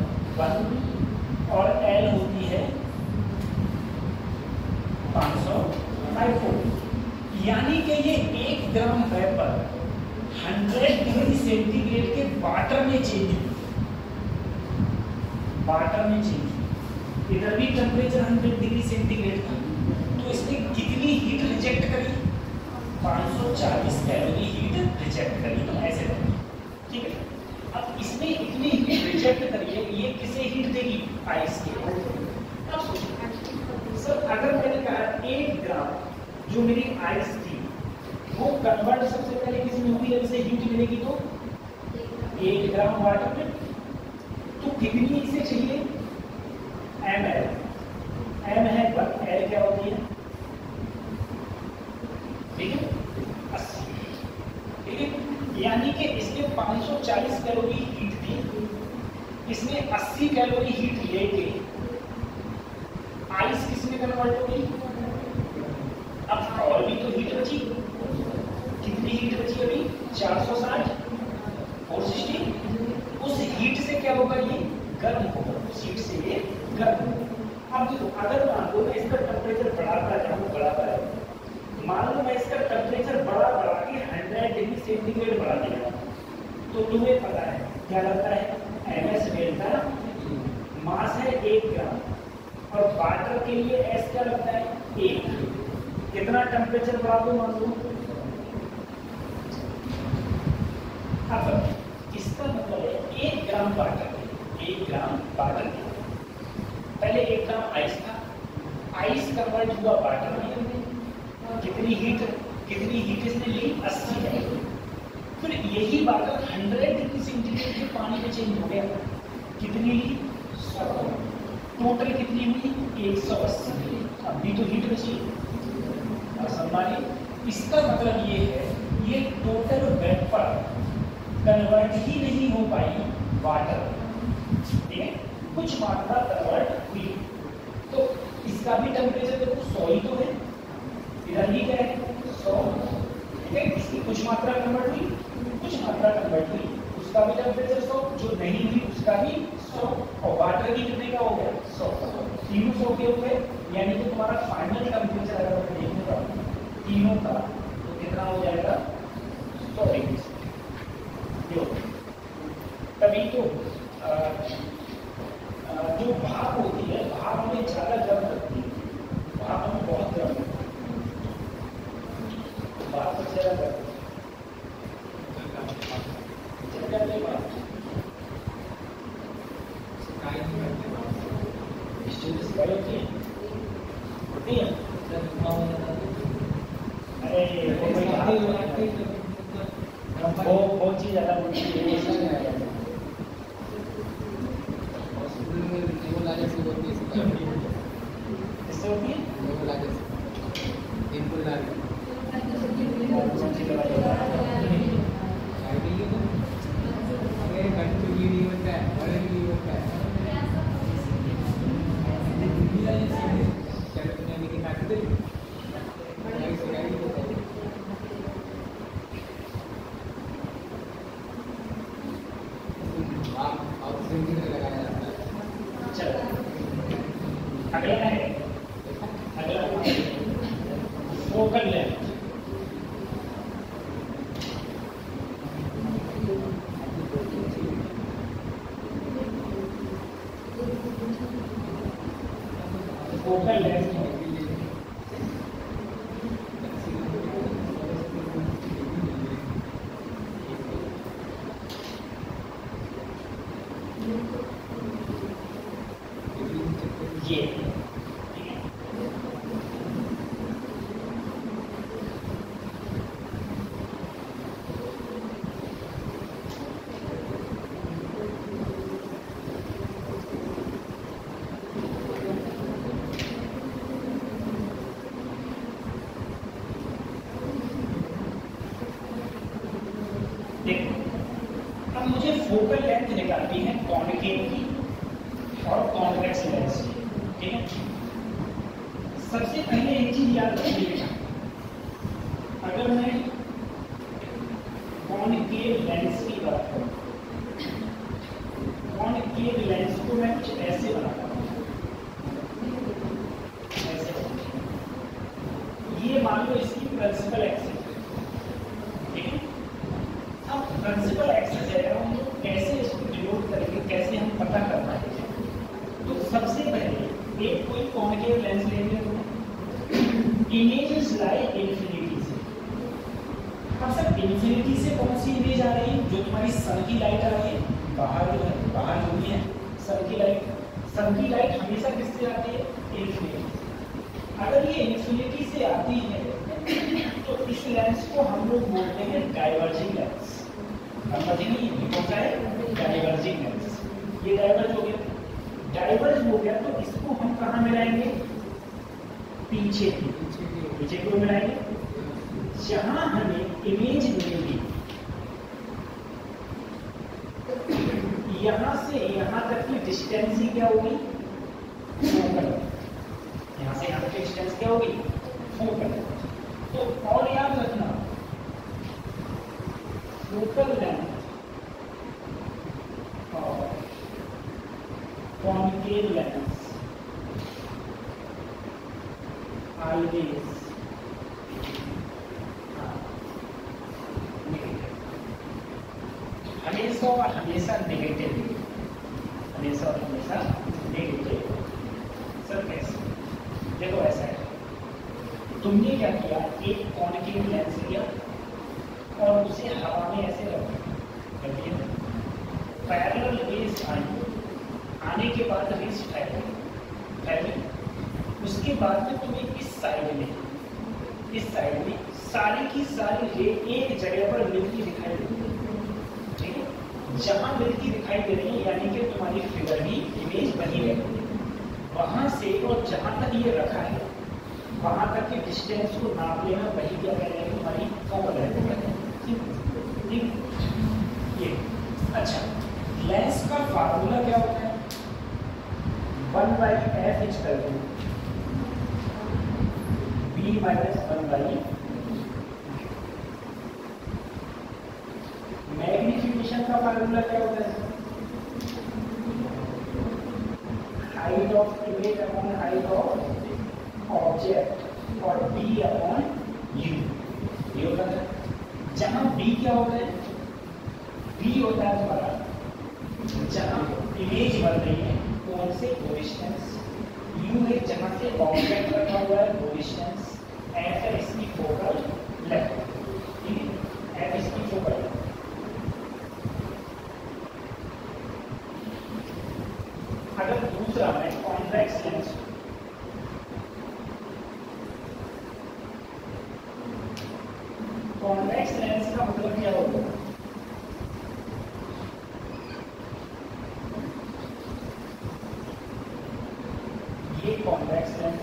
[SPEAKER 2] 1 और एल होती है 500 यानी कि ये 1 ग्राम वेपर 100 डिग्री सेंटीग्रेड के वाटर में चेंज हुई, वाटर में चेंज हुई। इधर भी टेम्परेचर 100 डिग्री सेंटीग्रेड था, तो इसने कितनी हीट रिजेक्ट करी? 540 कैलोरी हीट रिजेक्ट करी, तो ऐसे करी, ठीक है। अब इसने इतनी हीट रिजेक्ट करी है, ये किसे हीट देगी? आइस के। अब सोचिए सर, अगर मैंने कहा 1 ग्राम जो मेरी आइस थी वो कन्वर्ट सबसे पहले किस में होगी? जब इसे हीट मिलेगी तो 1 ग्राम वाटर में, तो कितनी इसे चाहिए? एम है 1, एल क्या होती है? ठीक है 80, ठीक है। यानी कि इसने 540 कैलोरी हीट थी, इसने 80 कैलोरी हीट लेके आइस किसमें कन्वर्ट होगी? अब और भी तो हीट बची, कितनी हीट बची अभी? 460 460। उस हीट से क्या होगा? ये गर्म होगा, उस हीट से ये गर्म होगा। अब देखो अगर मान लो मैं इसका टेम्परेचर बढ़ाता जाऊँ, मान लो मैं इसका टेम्परेचर बढ़ा के 100 डिग्री सेंटीग्रेड बढ़ा दिया, तो तुम्हें पता है क्या लगता है? एमएस डेल्टा मास है 1 ग्राम और वाटर के लिए एस क्या लगता है? 1। कितना टेम्परेचर बढ़ा दो मान लो? अब इसका मतलब है 1 ग्राम वाटर, 1 ग्राम वाटर पहले 1 ग्राम आइस था, आइस कन्वर्ट हुआ वाटर में, कितनी हीट इसने ली? 80 कैलोरी। फिर यही वाटर 100 डिग्री सेंटीग्रेड के पानी में चेंज हो गया, कितनी ली? 100। टोटल कितनी हुई 180, अभी तो हीट बची असंभाली। इसका मतलब ये है ये टोटल वेपर कन्वर्ट ही नहीं हो पाई वाटर, ठीक है, कुछ मात्रा कन्वर्ट हुई। तो इसका भी टेम्परेचर देखो 100 ही तो है, इधर ही क्या है 100, ठीक है, इसकी कुछ मात्रा कन्वर्ट हुई, कुछ मात्रा कन्वर्ट हुई, उसका भी टेम्परेचर 100, जो नहीं हुई उसका भी 100, और वाटर की कितने का हो गया 100, तीनों 100 के हो गए। यानी कि तुम्हारा फाइनल टेम्परेचर अगर मैं देखने का तीनों का तो कितना हो जाएगा 100 डिग्री। तभी तो जो भाप होती है, भाप हमें ज्यादा गर्म करती है, भाप हमें बहुत गर्म करती है, भाप को ज्यादा गर्म वो चीज ज्यादा इससे होती है अगला है, अगला फोकल लेंथ। फोकल लेंथ ये अब मुझे फोकल लेंथ निकालनी है कॉन्केव की और कॉन्वेक्स लेंस की, ठीक है। सबसे पहले एक चीज याद रखिएगा, अगर मैं कॉन्केव लेंस की बात करूं, कॉन्केव लेंस को मैं कुछ ऐसे बनाता हूं, ऐसे। ये मान लो इसकी प्रिंसिपल एक्सिस, ठीक है। अब प्रिंसिपल एक्सिस है, हम कैसे इसको डिनोट करेंगे, कैसे हम पता कर पाएंगे। तो सबसे पहले एक कोई कॉन्केव लेंस लेंगे, इमेज इज लाइक इन्फिनिटी से। अब सर इन्फिनिटी से कौन सी इमेज आ रही है? जो तुम्हारी सन की लाइट आ रही है बाहर, जो है बाहर जो भी है सन की लाइट हमेशा किससे आती है? इन्फिनिटी। अगर ये इन्फिनिटी से आती है तो इस लेंस को हम लोग बोलते हैं डाइवर्जिंग लेंस। समझेंगे ये कौन सा है? Diverging lens. ये डाइवर्ज हो गया, डाइवर्ज हो गया तो इसको हम कहाँ मिलाएंगे? पीछे को मिलाएंगे, जहां हमें इमेज मिलेगी यहां से यहां तक की डिस्टेंस ही क्या होगी? फोकल। यहां से यहां तक की डिस्टेंस क्या होगी? फोकल। तो और याद रखना फोकल लेंथ और कॉन्केव लेंस always हमेशा और हमेशा नेगेटिव, हमेशा और हमेशा नेगेटिव। सर कैसे? देखो ऐसा है, तुमने क्या किया, एक कॉन्केव लेंस लिया और उसे हवा में ऐसे रख दिया, पैरेलल रेज आने के बाद रेज फैली, उसके बाद में तुम्हें इस साइड में सारी की सारी रे एक जगह पर मिलती दिखाई देती है, ठीक है। जहां मिलती दिखाई दे रही है यानी कि तुम्हारी फिगर भी इमेज बनी रहेगी। वहां से और जहां तक ये रखा है वहां तक के डिस्टेंस को नाप लेना, वही क्या कहलाएगी हमारी फोकल लेंथ। ठीक ये अच्छा, लेंस का फार्मूला क्या होता है? 1/f equal to b minus 1/, magnification का फार्मूला क्या होता है? Height of image upon height of object और b अपॉन u, ये होता है। जहां b क्या होता है? b होता है हमारा जहां इमेज बन रही है कौन से वो डिस्टेंस, u है जहां से ऑब्जेक्ट रखा हुआ है वो डिस्टेंस, f है इसकी फोकल लेंथ। ठीक है, f इसकी फोकल लेंथ। अगर दूसरा है कॉन्वेक्स लेंस, कॉन्वेक्स लेंस का मतलब क्या होगा? ये कॉन्वेक्स लेंस,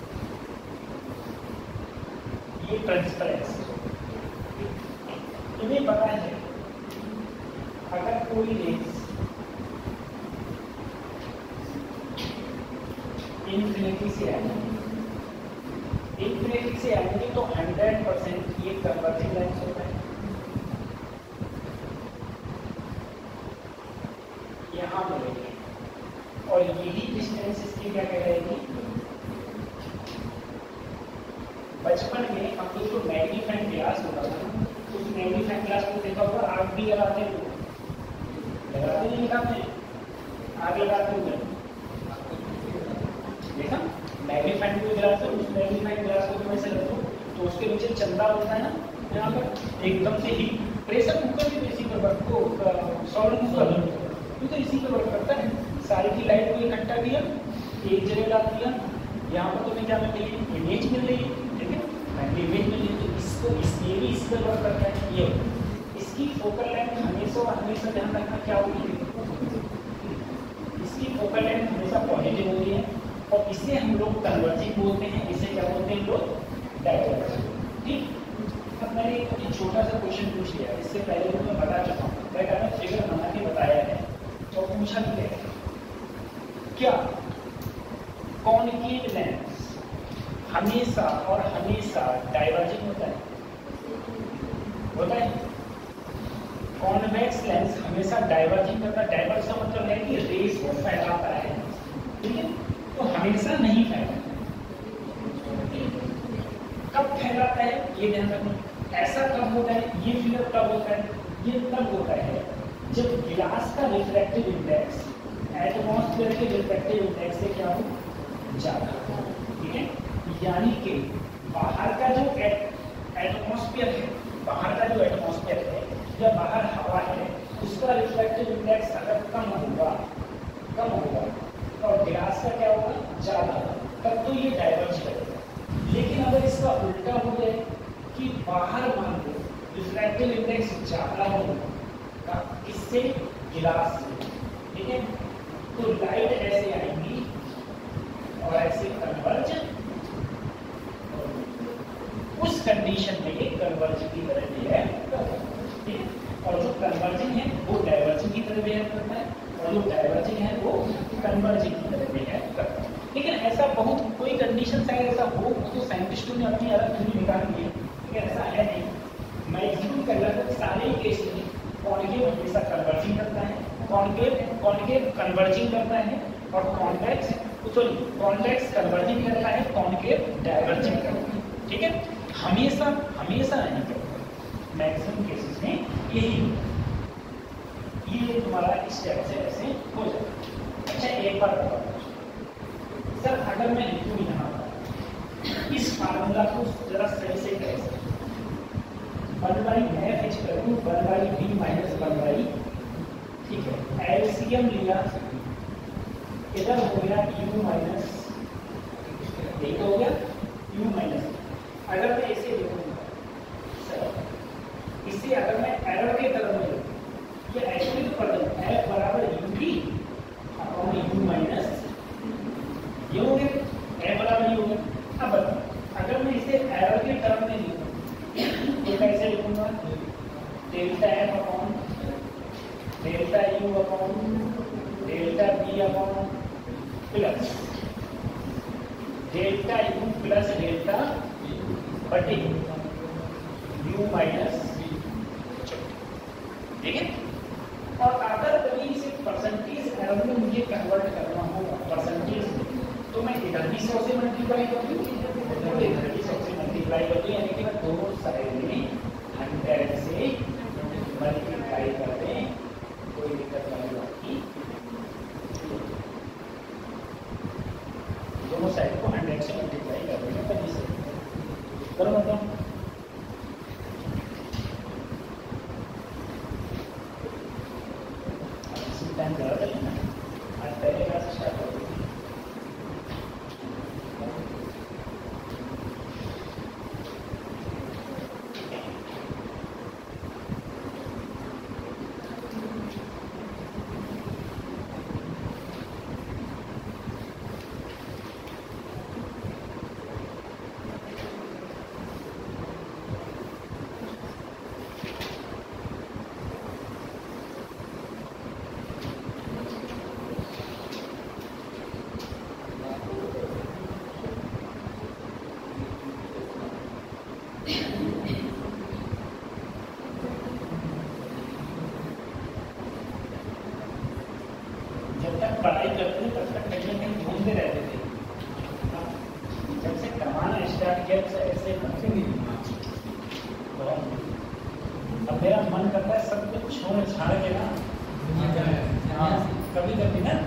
[SPEAKER 2] ये प्रिंसिपल लेंस। तुम्हें पता है अगर कोई लेंस इन्फिनिटी से आएंगे तो 100% ये कन्वर्जिंग लेंस होता है। यहाँ मिलेगी और यही डिस्टेंस इसकी क्या कहलाएगी? बचपन में हम लोग को मैग्नीफाइंग ग्लास होता था, उस मैग्नीफाइंग ग्लास को देखा होगा, आग भी लगाते हैं, लगाते नहीं लगाते हैं, आग लगाते हुए देखा मैग्नीफाइंग ग्लास है, उस मैग्नीफाइंग ग्लास को तुम ऐसे रखो तो उसके नीचे चंदा होता है ना, यहाँ पर एकदम से ही प्रेशर कुकर भी इसी पर वर्क को सॉल्व कुकर तो इसी पर वर्क करता है। सारी की लाइट को इकट्ठा किया, एक जगह ला दिया, यहाँ पर तुम्हें क्या मिल रही है? इमेज मिल रही है। ठीक है, इमेज मिल रही है तो इसको ये भी इस पर वर्क करता है। ये इसकी फोकल लेंथ हमेशा ध्यान रखना क्या होगी? इसकी फोकल लेंथ हमेशा पॉजिटिव होती है और इसे हम लोग कन्वर्जिंग बोलते हैं, इसे क्या बोलते हैं लोग? डाइवर्जिंग। ठीक, अब मैंने एक छोटा सा क्वेश्चन पूछ लिया, इससे पहले तो मैं बता चुका हूँ, मैंने फिगर बना के बताया है और पूछा भी है क्या कॉनकेव लेंस हमेशा और हमेशा डाइवर्जिंग होता है? होता है। कॉन्वेक्स लेंस हमेशा डाइवर्जिंग करता है। डाइवर्ज का मतलब है कि रेस को फैलाता है। ठीक है, तो हमेशा नहीं फैलाता। कब फैलाता है ये ध्यान रखना। ऐसा कब होता है? ये फिगर कब होता है? ये तब होता है जब गिलास का रिफ्रैक्टिव इंडेक्स एटमॉस्फेयर के रिफ्रैक्टिव इंडेक्स से क्या हो? ज्यादा। ठीक है, यानी कि बाहर का जो एटमॉस्फेयर है, बाहर का जो एटमॉस्फेयर है या बाहर हवा है, उसका रिफ्रैक्टिव इंडेक्स अगर कम होगा और गिलास का क्या होगा? ज्यादा, तब तो ये डाइवर्ज करेगा। लेकिन अगर इसका उल्टा हो जाए कि बाहर मान लो रिफ्रैक्टिव इंडेक्स ज्यादा होगा इससे गिलास से, ठीक है, तो लाइट ऐसे आएंगी और ऐसे कन्वर्ज, उस कंडीशन में ये कन्वर्जिंग की तरह बिहेव करता है। ठीक है, और जो कन्वर्जिंग है वो डाइवर्जिंग की तरह बिहेव करता है और जो डाइवर्जिंग है वो कन्वर्जिंग की तरह बिहेव करता है। लेकिन ऐसा बहुत कोई कंडीशन शायद ऐसा हो तो साइंटिस्टों ने अपनी अलग थ्योरी निकाल ली है, लेकिन ऐसा है नहीं। मैक्सिमम का लगभग सारे केस में कॉन्केव हमेशा कन्वर्जिंग करता है, कॉन्केव कन्वर्जिंग करता है और कॉन्वेक्स कन्वर्जिंग करता है, कॉन्केव डाइवर्जिंग करता है। ठीक है, हमेशा नहीं करता, मैक्सिमम केसेस में यही ये तुम्हारा स्टेप से ऐसे हो जाता है। अच्छा, एक बार बताओ सर, अगर मैं लिखूं यहाँ पर इस फार्मूला को जरा सही से कैसे 1/f equal to 1/b minus 1/, ठीक है, एलसीएम लिया, इधर हो गया u माइनस, यही तो हो गया u माइनस। अगर मैं इसे लिखूंगा सर, इसे अगर मैं एरर के तरफ में लिखूं, ये एक्चुअली तो पढ़ f बराबर u भी upon u minus delta F upon delta u upon delta b upon plus delta u plus delta बटे यू माइनस, ठीक है। और अगर कभी इसे परसेंटेज एरर में मुझे कन्वर्ट करना होगा परसेंटेज, तो मैं इधर भी 100 से मल्टीप्लाई कर दूँ और इधर भी 100 से मल्टीप्लाई कर दूँ, यानी कि मैं दोनों साइड में 100 से मल्टीप्लाई कर दें, कोई दिक्कत वाली बात नहीं। दोनों साइड को 100 से मल्टीप्लाई कर देंगे तभी से करो मतलब टाइम ज़्यादा लेना। आज पहले क्लास स्टार्ट हो गई। पढ़ाई करते हैं तब तक कहीं ना कहीं घूमते रहते थे, जब से कमाना स्टार्ट किया तो ऐसे बनते नहीं। अब मेरा मन करता है सब कुछ छोड़ छाड़ के ना, कभी कभी ना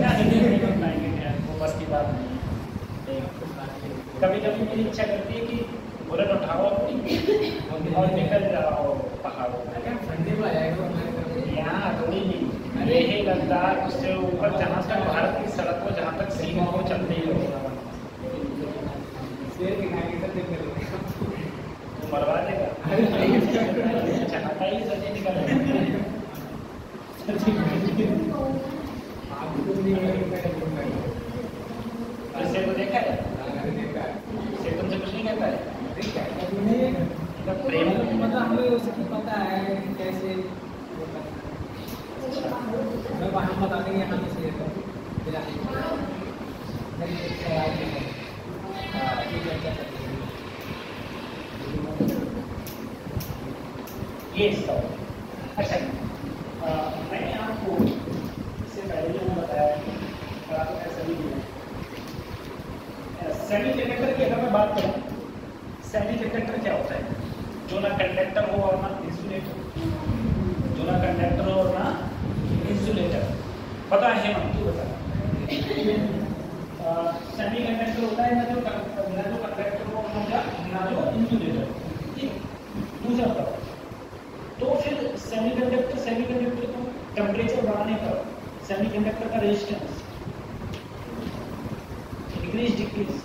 [SPEAKER 2] वो बस की बात नहीं है। कभी कभी मेरी इच्छा करती है कि बुलेट उठाओ अपनी और निकल जाओ पहाड़ों में, यहाँ थोड़ी नहीं, अरे ही लद्दाख, उससे ऊपर जहाँ तक भारत की सड़क हो, जहाँ तक सीमा हो, चलते ही हो। तो मरवा देगा चाहता ही सच्ची निकल ऐसे तो देखा है, इसे तुमसे कुछ नहीं कहता है प्रेम,
[SPEAKER 3] मतलब हमें उसकी पता है कैसे हम बता देंगे हम इसे
[SPEAKER 2] ये सब। अच्छा मैंने आपको इससे पहले जो बताया सभी सेमीकंडक्टर की अगर मैं बात करूँ, सेमीकंडक्टर क्या होता है? जो ना कंडक्टर हो और ना इंसुलेटर, जो ना कंडक्टर हो और ना इंसुलेटर। पता है हम क्यों बता? सेमीकंडक्टर होता है ना जो कंडक्टर हो ना जो इंसुलेटर, ठीक। दूसरा पता, तो फिर सेमीकंडक्टर को टेम्परेचर बढ़ाने पर सेमीकंडक्टर का रेजिस्टेंस डिक्रीज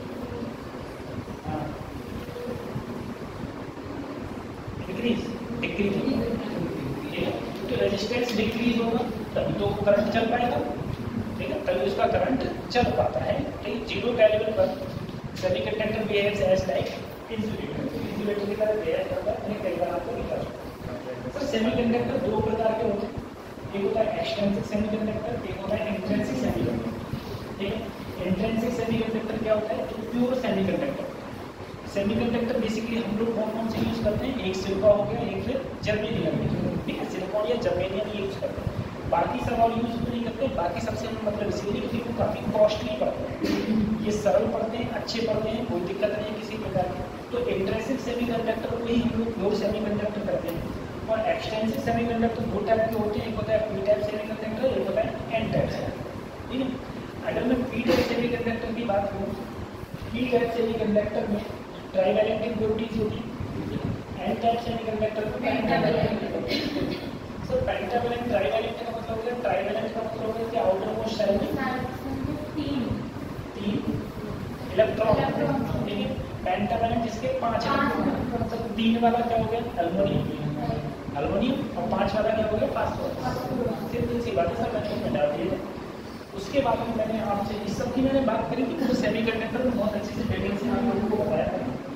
[SPEAKER 2] तो रेजिस्टेंस डिक्रीज होगा तभी तो करंट चल पाएगा, ठीक है, तभी उसका करंट चल पाता है। ठीक, जीरो कैलोरी पर semiconductor behaves as like insulator की तरह बिहेव करता है। कई बार आपको निकल सर सेमीकंडक्टर दो प्रकार के होते हैं, एक होता है एक्सट्रिंसिक सेमीकंडक्टर, एक होता है इंट्रिंसिक सेमीकंडक्टर। ठीक है, इंट्रिंसिक सेमीकंडक्टर क्या होता है? Pure semiconductor. सेमीकंडक्टर बेसिकली हम लोग कौन से यूज करते हैं? एक सिलिकॉन हो गया, एक फिर जर्मेनियम, ठीक है, सिलिकॉन या जर्मेनियम यूज करते हैं। बाकी सब और यूज नहीं करते। बाकी सबसे मतलब इसीलिए क्योंकि वो काफ़ी कॉस्टली पड़ते हैं, ये सरल पड़ते हैं, अच्छे पड़ते हैं, कोई दिक्कत नहीं है किसी प्रकार की। तो इंट्रिंसिक सेमीकंडक्टर को ही हम लोग प्योर सेमीकंडक्टर करते हैं। और एक्सटेंसिव सेमीकंडक्टर दो टाइप के होते हैं, एक होता है पी टाइप सेमीकंडक्टर, एक होता है एन टाइप सेमीकंडक्टर, ठीक है। अगर मैं पी टाइप सेमीकंडक्टर की बात करूँ, पी टाइप सेमीकंडक्टर में ट्राइवैलेंट इम्प्योरिटीज होती है, एन टाइप सेमीकंडक्टर में पेंटावैलेंट। सो पेंटावैलेंट ट्राइवैलेंट का मतलब होता है, ट्राइवैलेंट का मतलब होता है कि आउटर मोस्ट शेल में तीन इलेक्ट्रॉन, ठीक है। पेंटावैलेंट जिसके 5 इलेक्ट्रॉन, तो 3 वाला क्या हो गया? एल्युमिनियम, और 5 वाला क्या हो गया? फास्फोरस। सिर्फ इसी बात है, सब में डाल दिए। उसके बाद में मैंने आपसे इस सब की मैंने बात करी थी, तो सेमीकंडक्टर में बहुत अच्छे से डिटेल से आप लोगों को बताया था।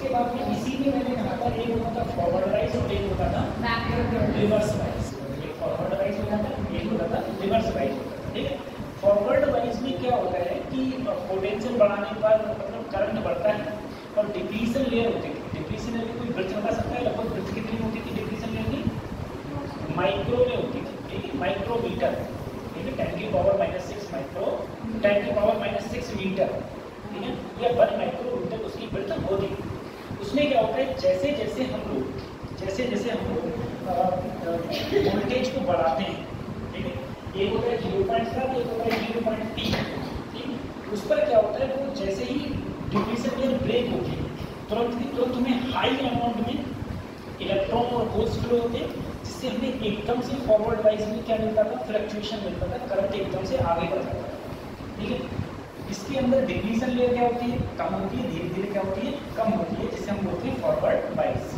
[SPEAKER 2] उसके बाद में इसी में मैंने कहा था एक होता था फॉरवर्ड वाइज और एक होता था रिवर्स वाइज। एक फॉरवर्ड वाइज होता था, एक होता था रिवर्स वाइज होता था, ठीक है। फॉरवर्ड वाइज में क्या होता है कि पोटेंशियल बढ़ाने के बाद मतलब करंट बढ़ता है और डिप्लीशन लेयर होती थी। डिप्लीशन लेयर कोई ब्रिज बता सकता है, लगभग ब्रिज कितनी होती थी डिप्लीशन लेयर की? माइक्रो में होती थी, ठीक है, माइक्रोमीटर, ठीक है, 10 की पावर -6 माइक्रो, 10 की पावर -6 मीटर, ठीक है, या 1 माइक्रोमीटर उसकी ब्रिज होती है। उसमें क्या होता है, जैसे जैसे हम लोग वोल्टेज को बढ़ाते हैं, ठीक है, एक होता है 0.7, एक होता है 0.3, ठीक, उस पर क्या होता है, वो जैसे ही डिप्लीशन लेयर ब्रेक होती है तुरंत हमें हाई अमाउंट में इलेक्ट्रॉन और होल्स फ्लो होते हैं, जिससे हमें एकदम से फॉरवर्ड वाइज में क्या मिलता था, फ्लक्चुएशन मिलता था, करंट एकदम से आगे बढ़ जाता था, ठीक है। इसके अंदर डिप्लीशन लेयर क्या होती है, कम होती है, धीरे धीरे क्या होती है, कम होती है, जिसे हम बोलते हैं फॉरवर्ड वाइज।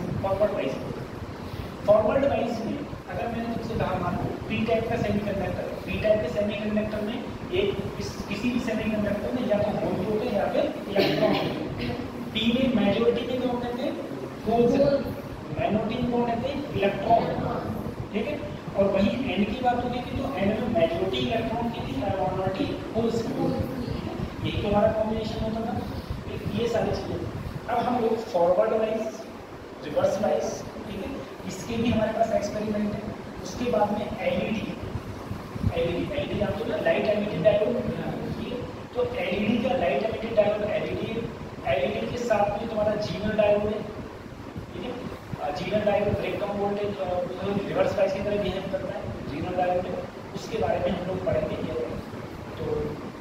[SPEAKER 2] फॉरवर्ड वाइज में अगर मैंने तुमसे कहा मान लो पी टाइप का सेमीकंडक्टर, पी टाइप के सेमीकंडक्टर में किसी भी सेमीकंडक्टर में या तो होल होते हैं या फिर इलेक्ट्रॉन होते हैं। पी में मेजॉरिटी में कौन रहते हैं, होल्स, माइनॉरिटी में कौन रहते हैं, इलेक्ट्रॉन, ठीक है। और वहीं एन की बात होगी तो एन में मेजॉरिटी इलेक्ट्रॉन की थी और माइनॉरिटी होल्स की, यही तो हमारा कॉम्बिनेशन होता था। ये सारी चीजें अब हम लोग फॉरवर्ड वाइज, रिवर्स वाइज, ठीक है, इसके भी हमारे पास एक्सपेरिमेंट है। उसके बाद में एलईडी जानते हो ना, लाइट एमिटेड डायोड, ठीक है। तो एलईडी का लाइट एमिटेड डायोड एलईडी के साथ में तुम्हारा जीनर डायोड है, ठीक है। जीनर डायोड ब्रेक कम वोल्टेज रिवर्स वाइज की तरह बिहेव करता है, जीनर डायोड है, उसके बारे में हम लोग पढ़ेंगे। तो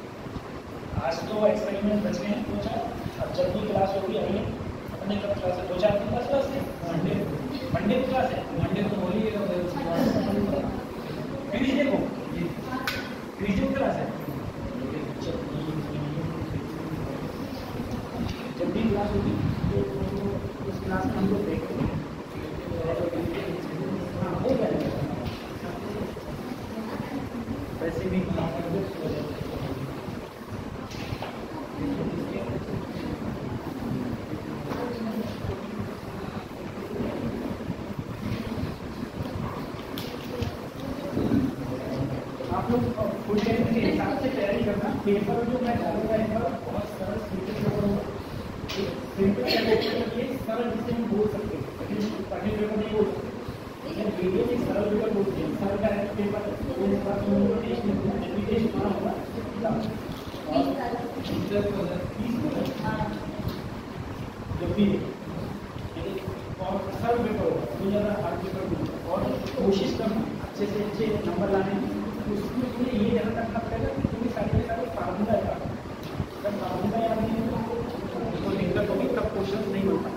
[SPEAKER 2] आज तो एक्सपेरिमेंट बच गए हैं 2-4, अब जब भी क्लास होगी अगले अपने कब क्लास है, 2-4 दिन का क्लास है, मंडे को क्लास है, मंडे को हो रही है, ट्यूजडे को क्लास है। जब भी क्लास होगी तो उस क्लास में हम लोग देखेंगे, हाँ हो जाएगा, वैसे भी आप लोग फुल टाइम के हिसाब से तैयारी करना। पेपर जो मैं डालूंगा एक बार बहुत सरल सिंपल पेपर होगा, सिंपल पेपर ये सरल जिसे हम बोल सकते हैं, कठिन पेपर नहीं बोल सकते, लेकिन वीडियो में सरल पेपर बोलते हैं। सरल का पेपर मेरे पास टेस्ट बना होगा जब भी और सरल पेपर होगा, कोई ज़्यादा हार्ड पेपर नहीं, और कोशिश करना अच्छे से अच्छे नंबर लाने की। उसमें तुम्हें ये ध्यान रखना पड़ेगा कि तुम्हें सारे सारे फार्मूला याद, अगर फार्मूला याद नहीं हो तो दिक्कत होगी, तब क्वेश्चन नहीं होता।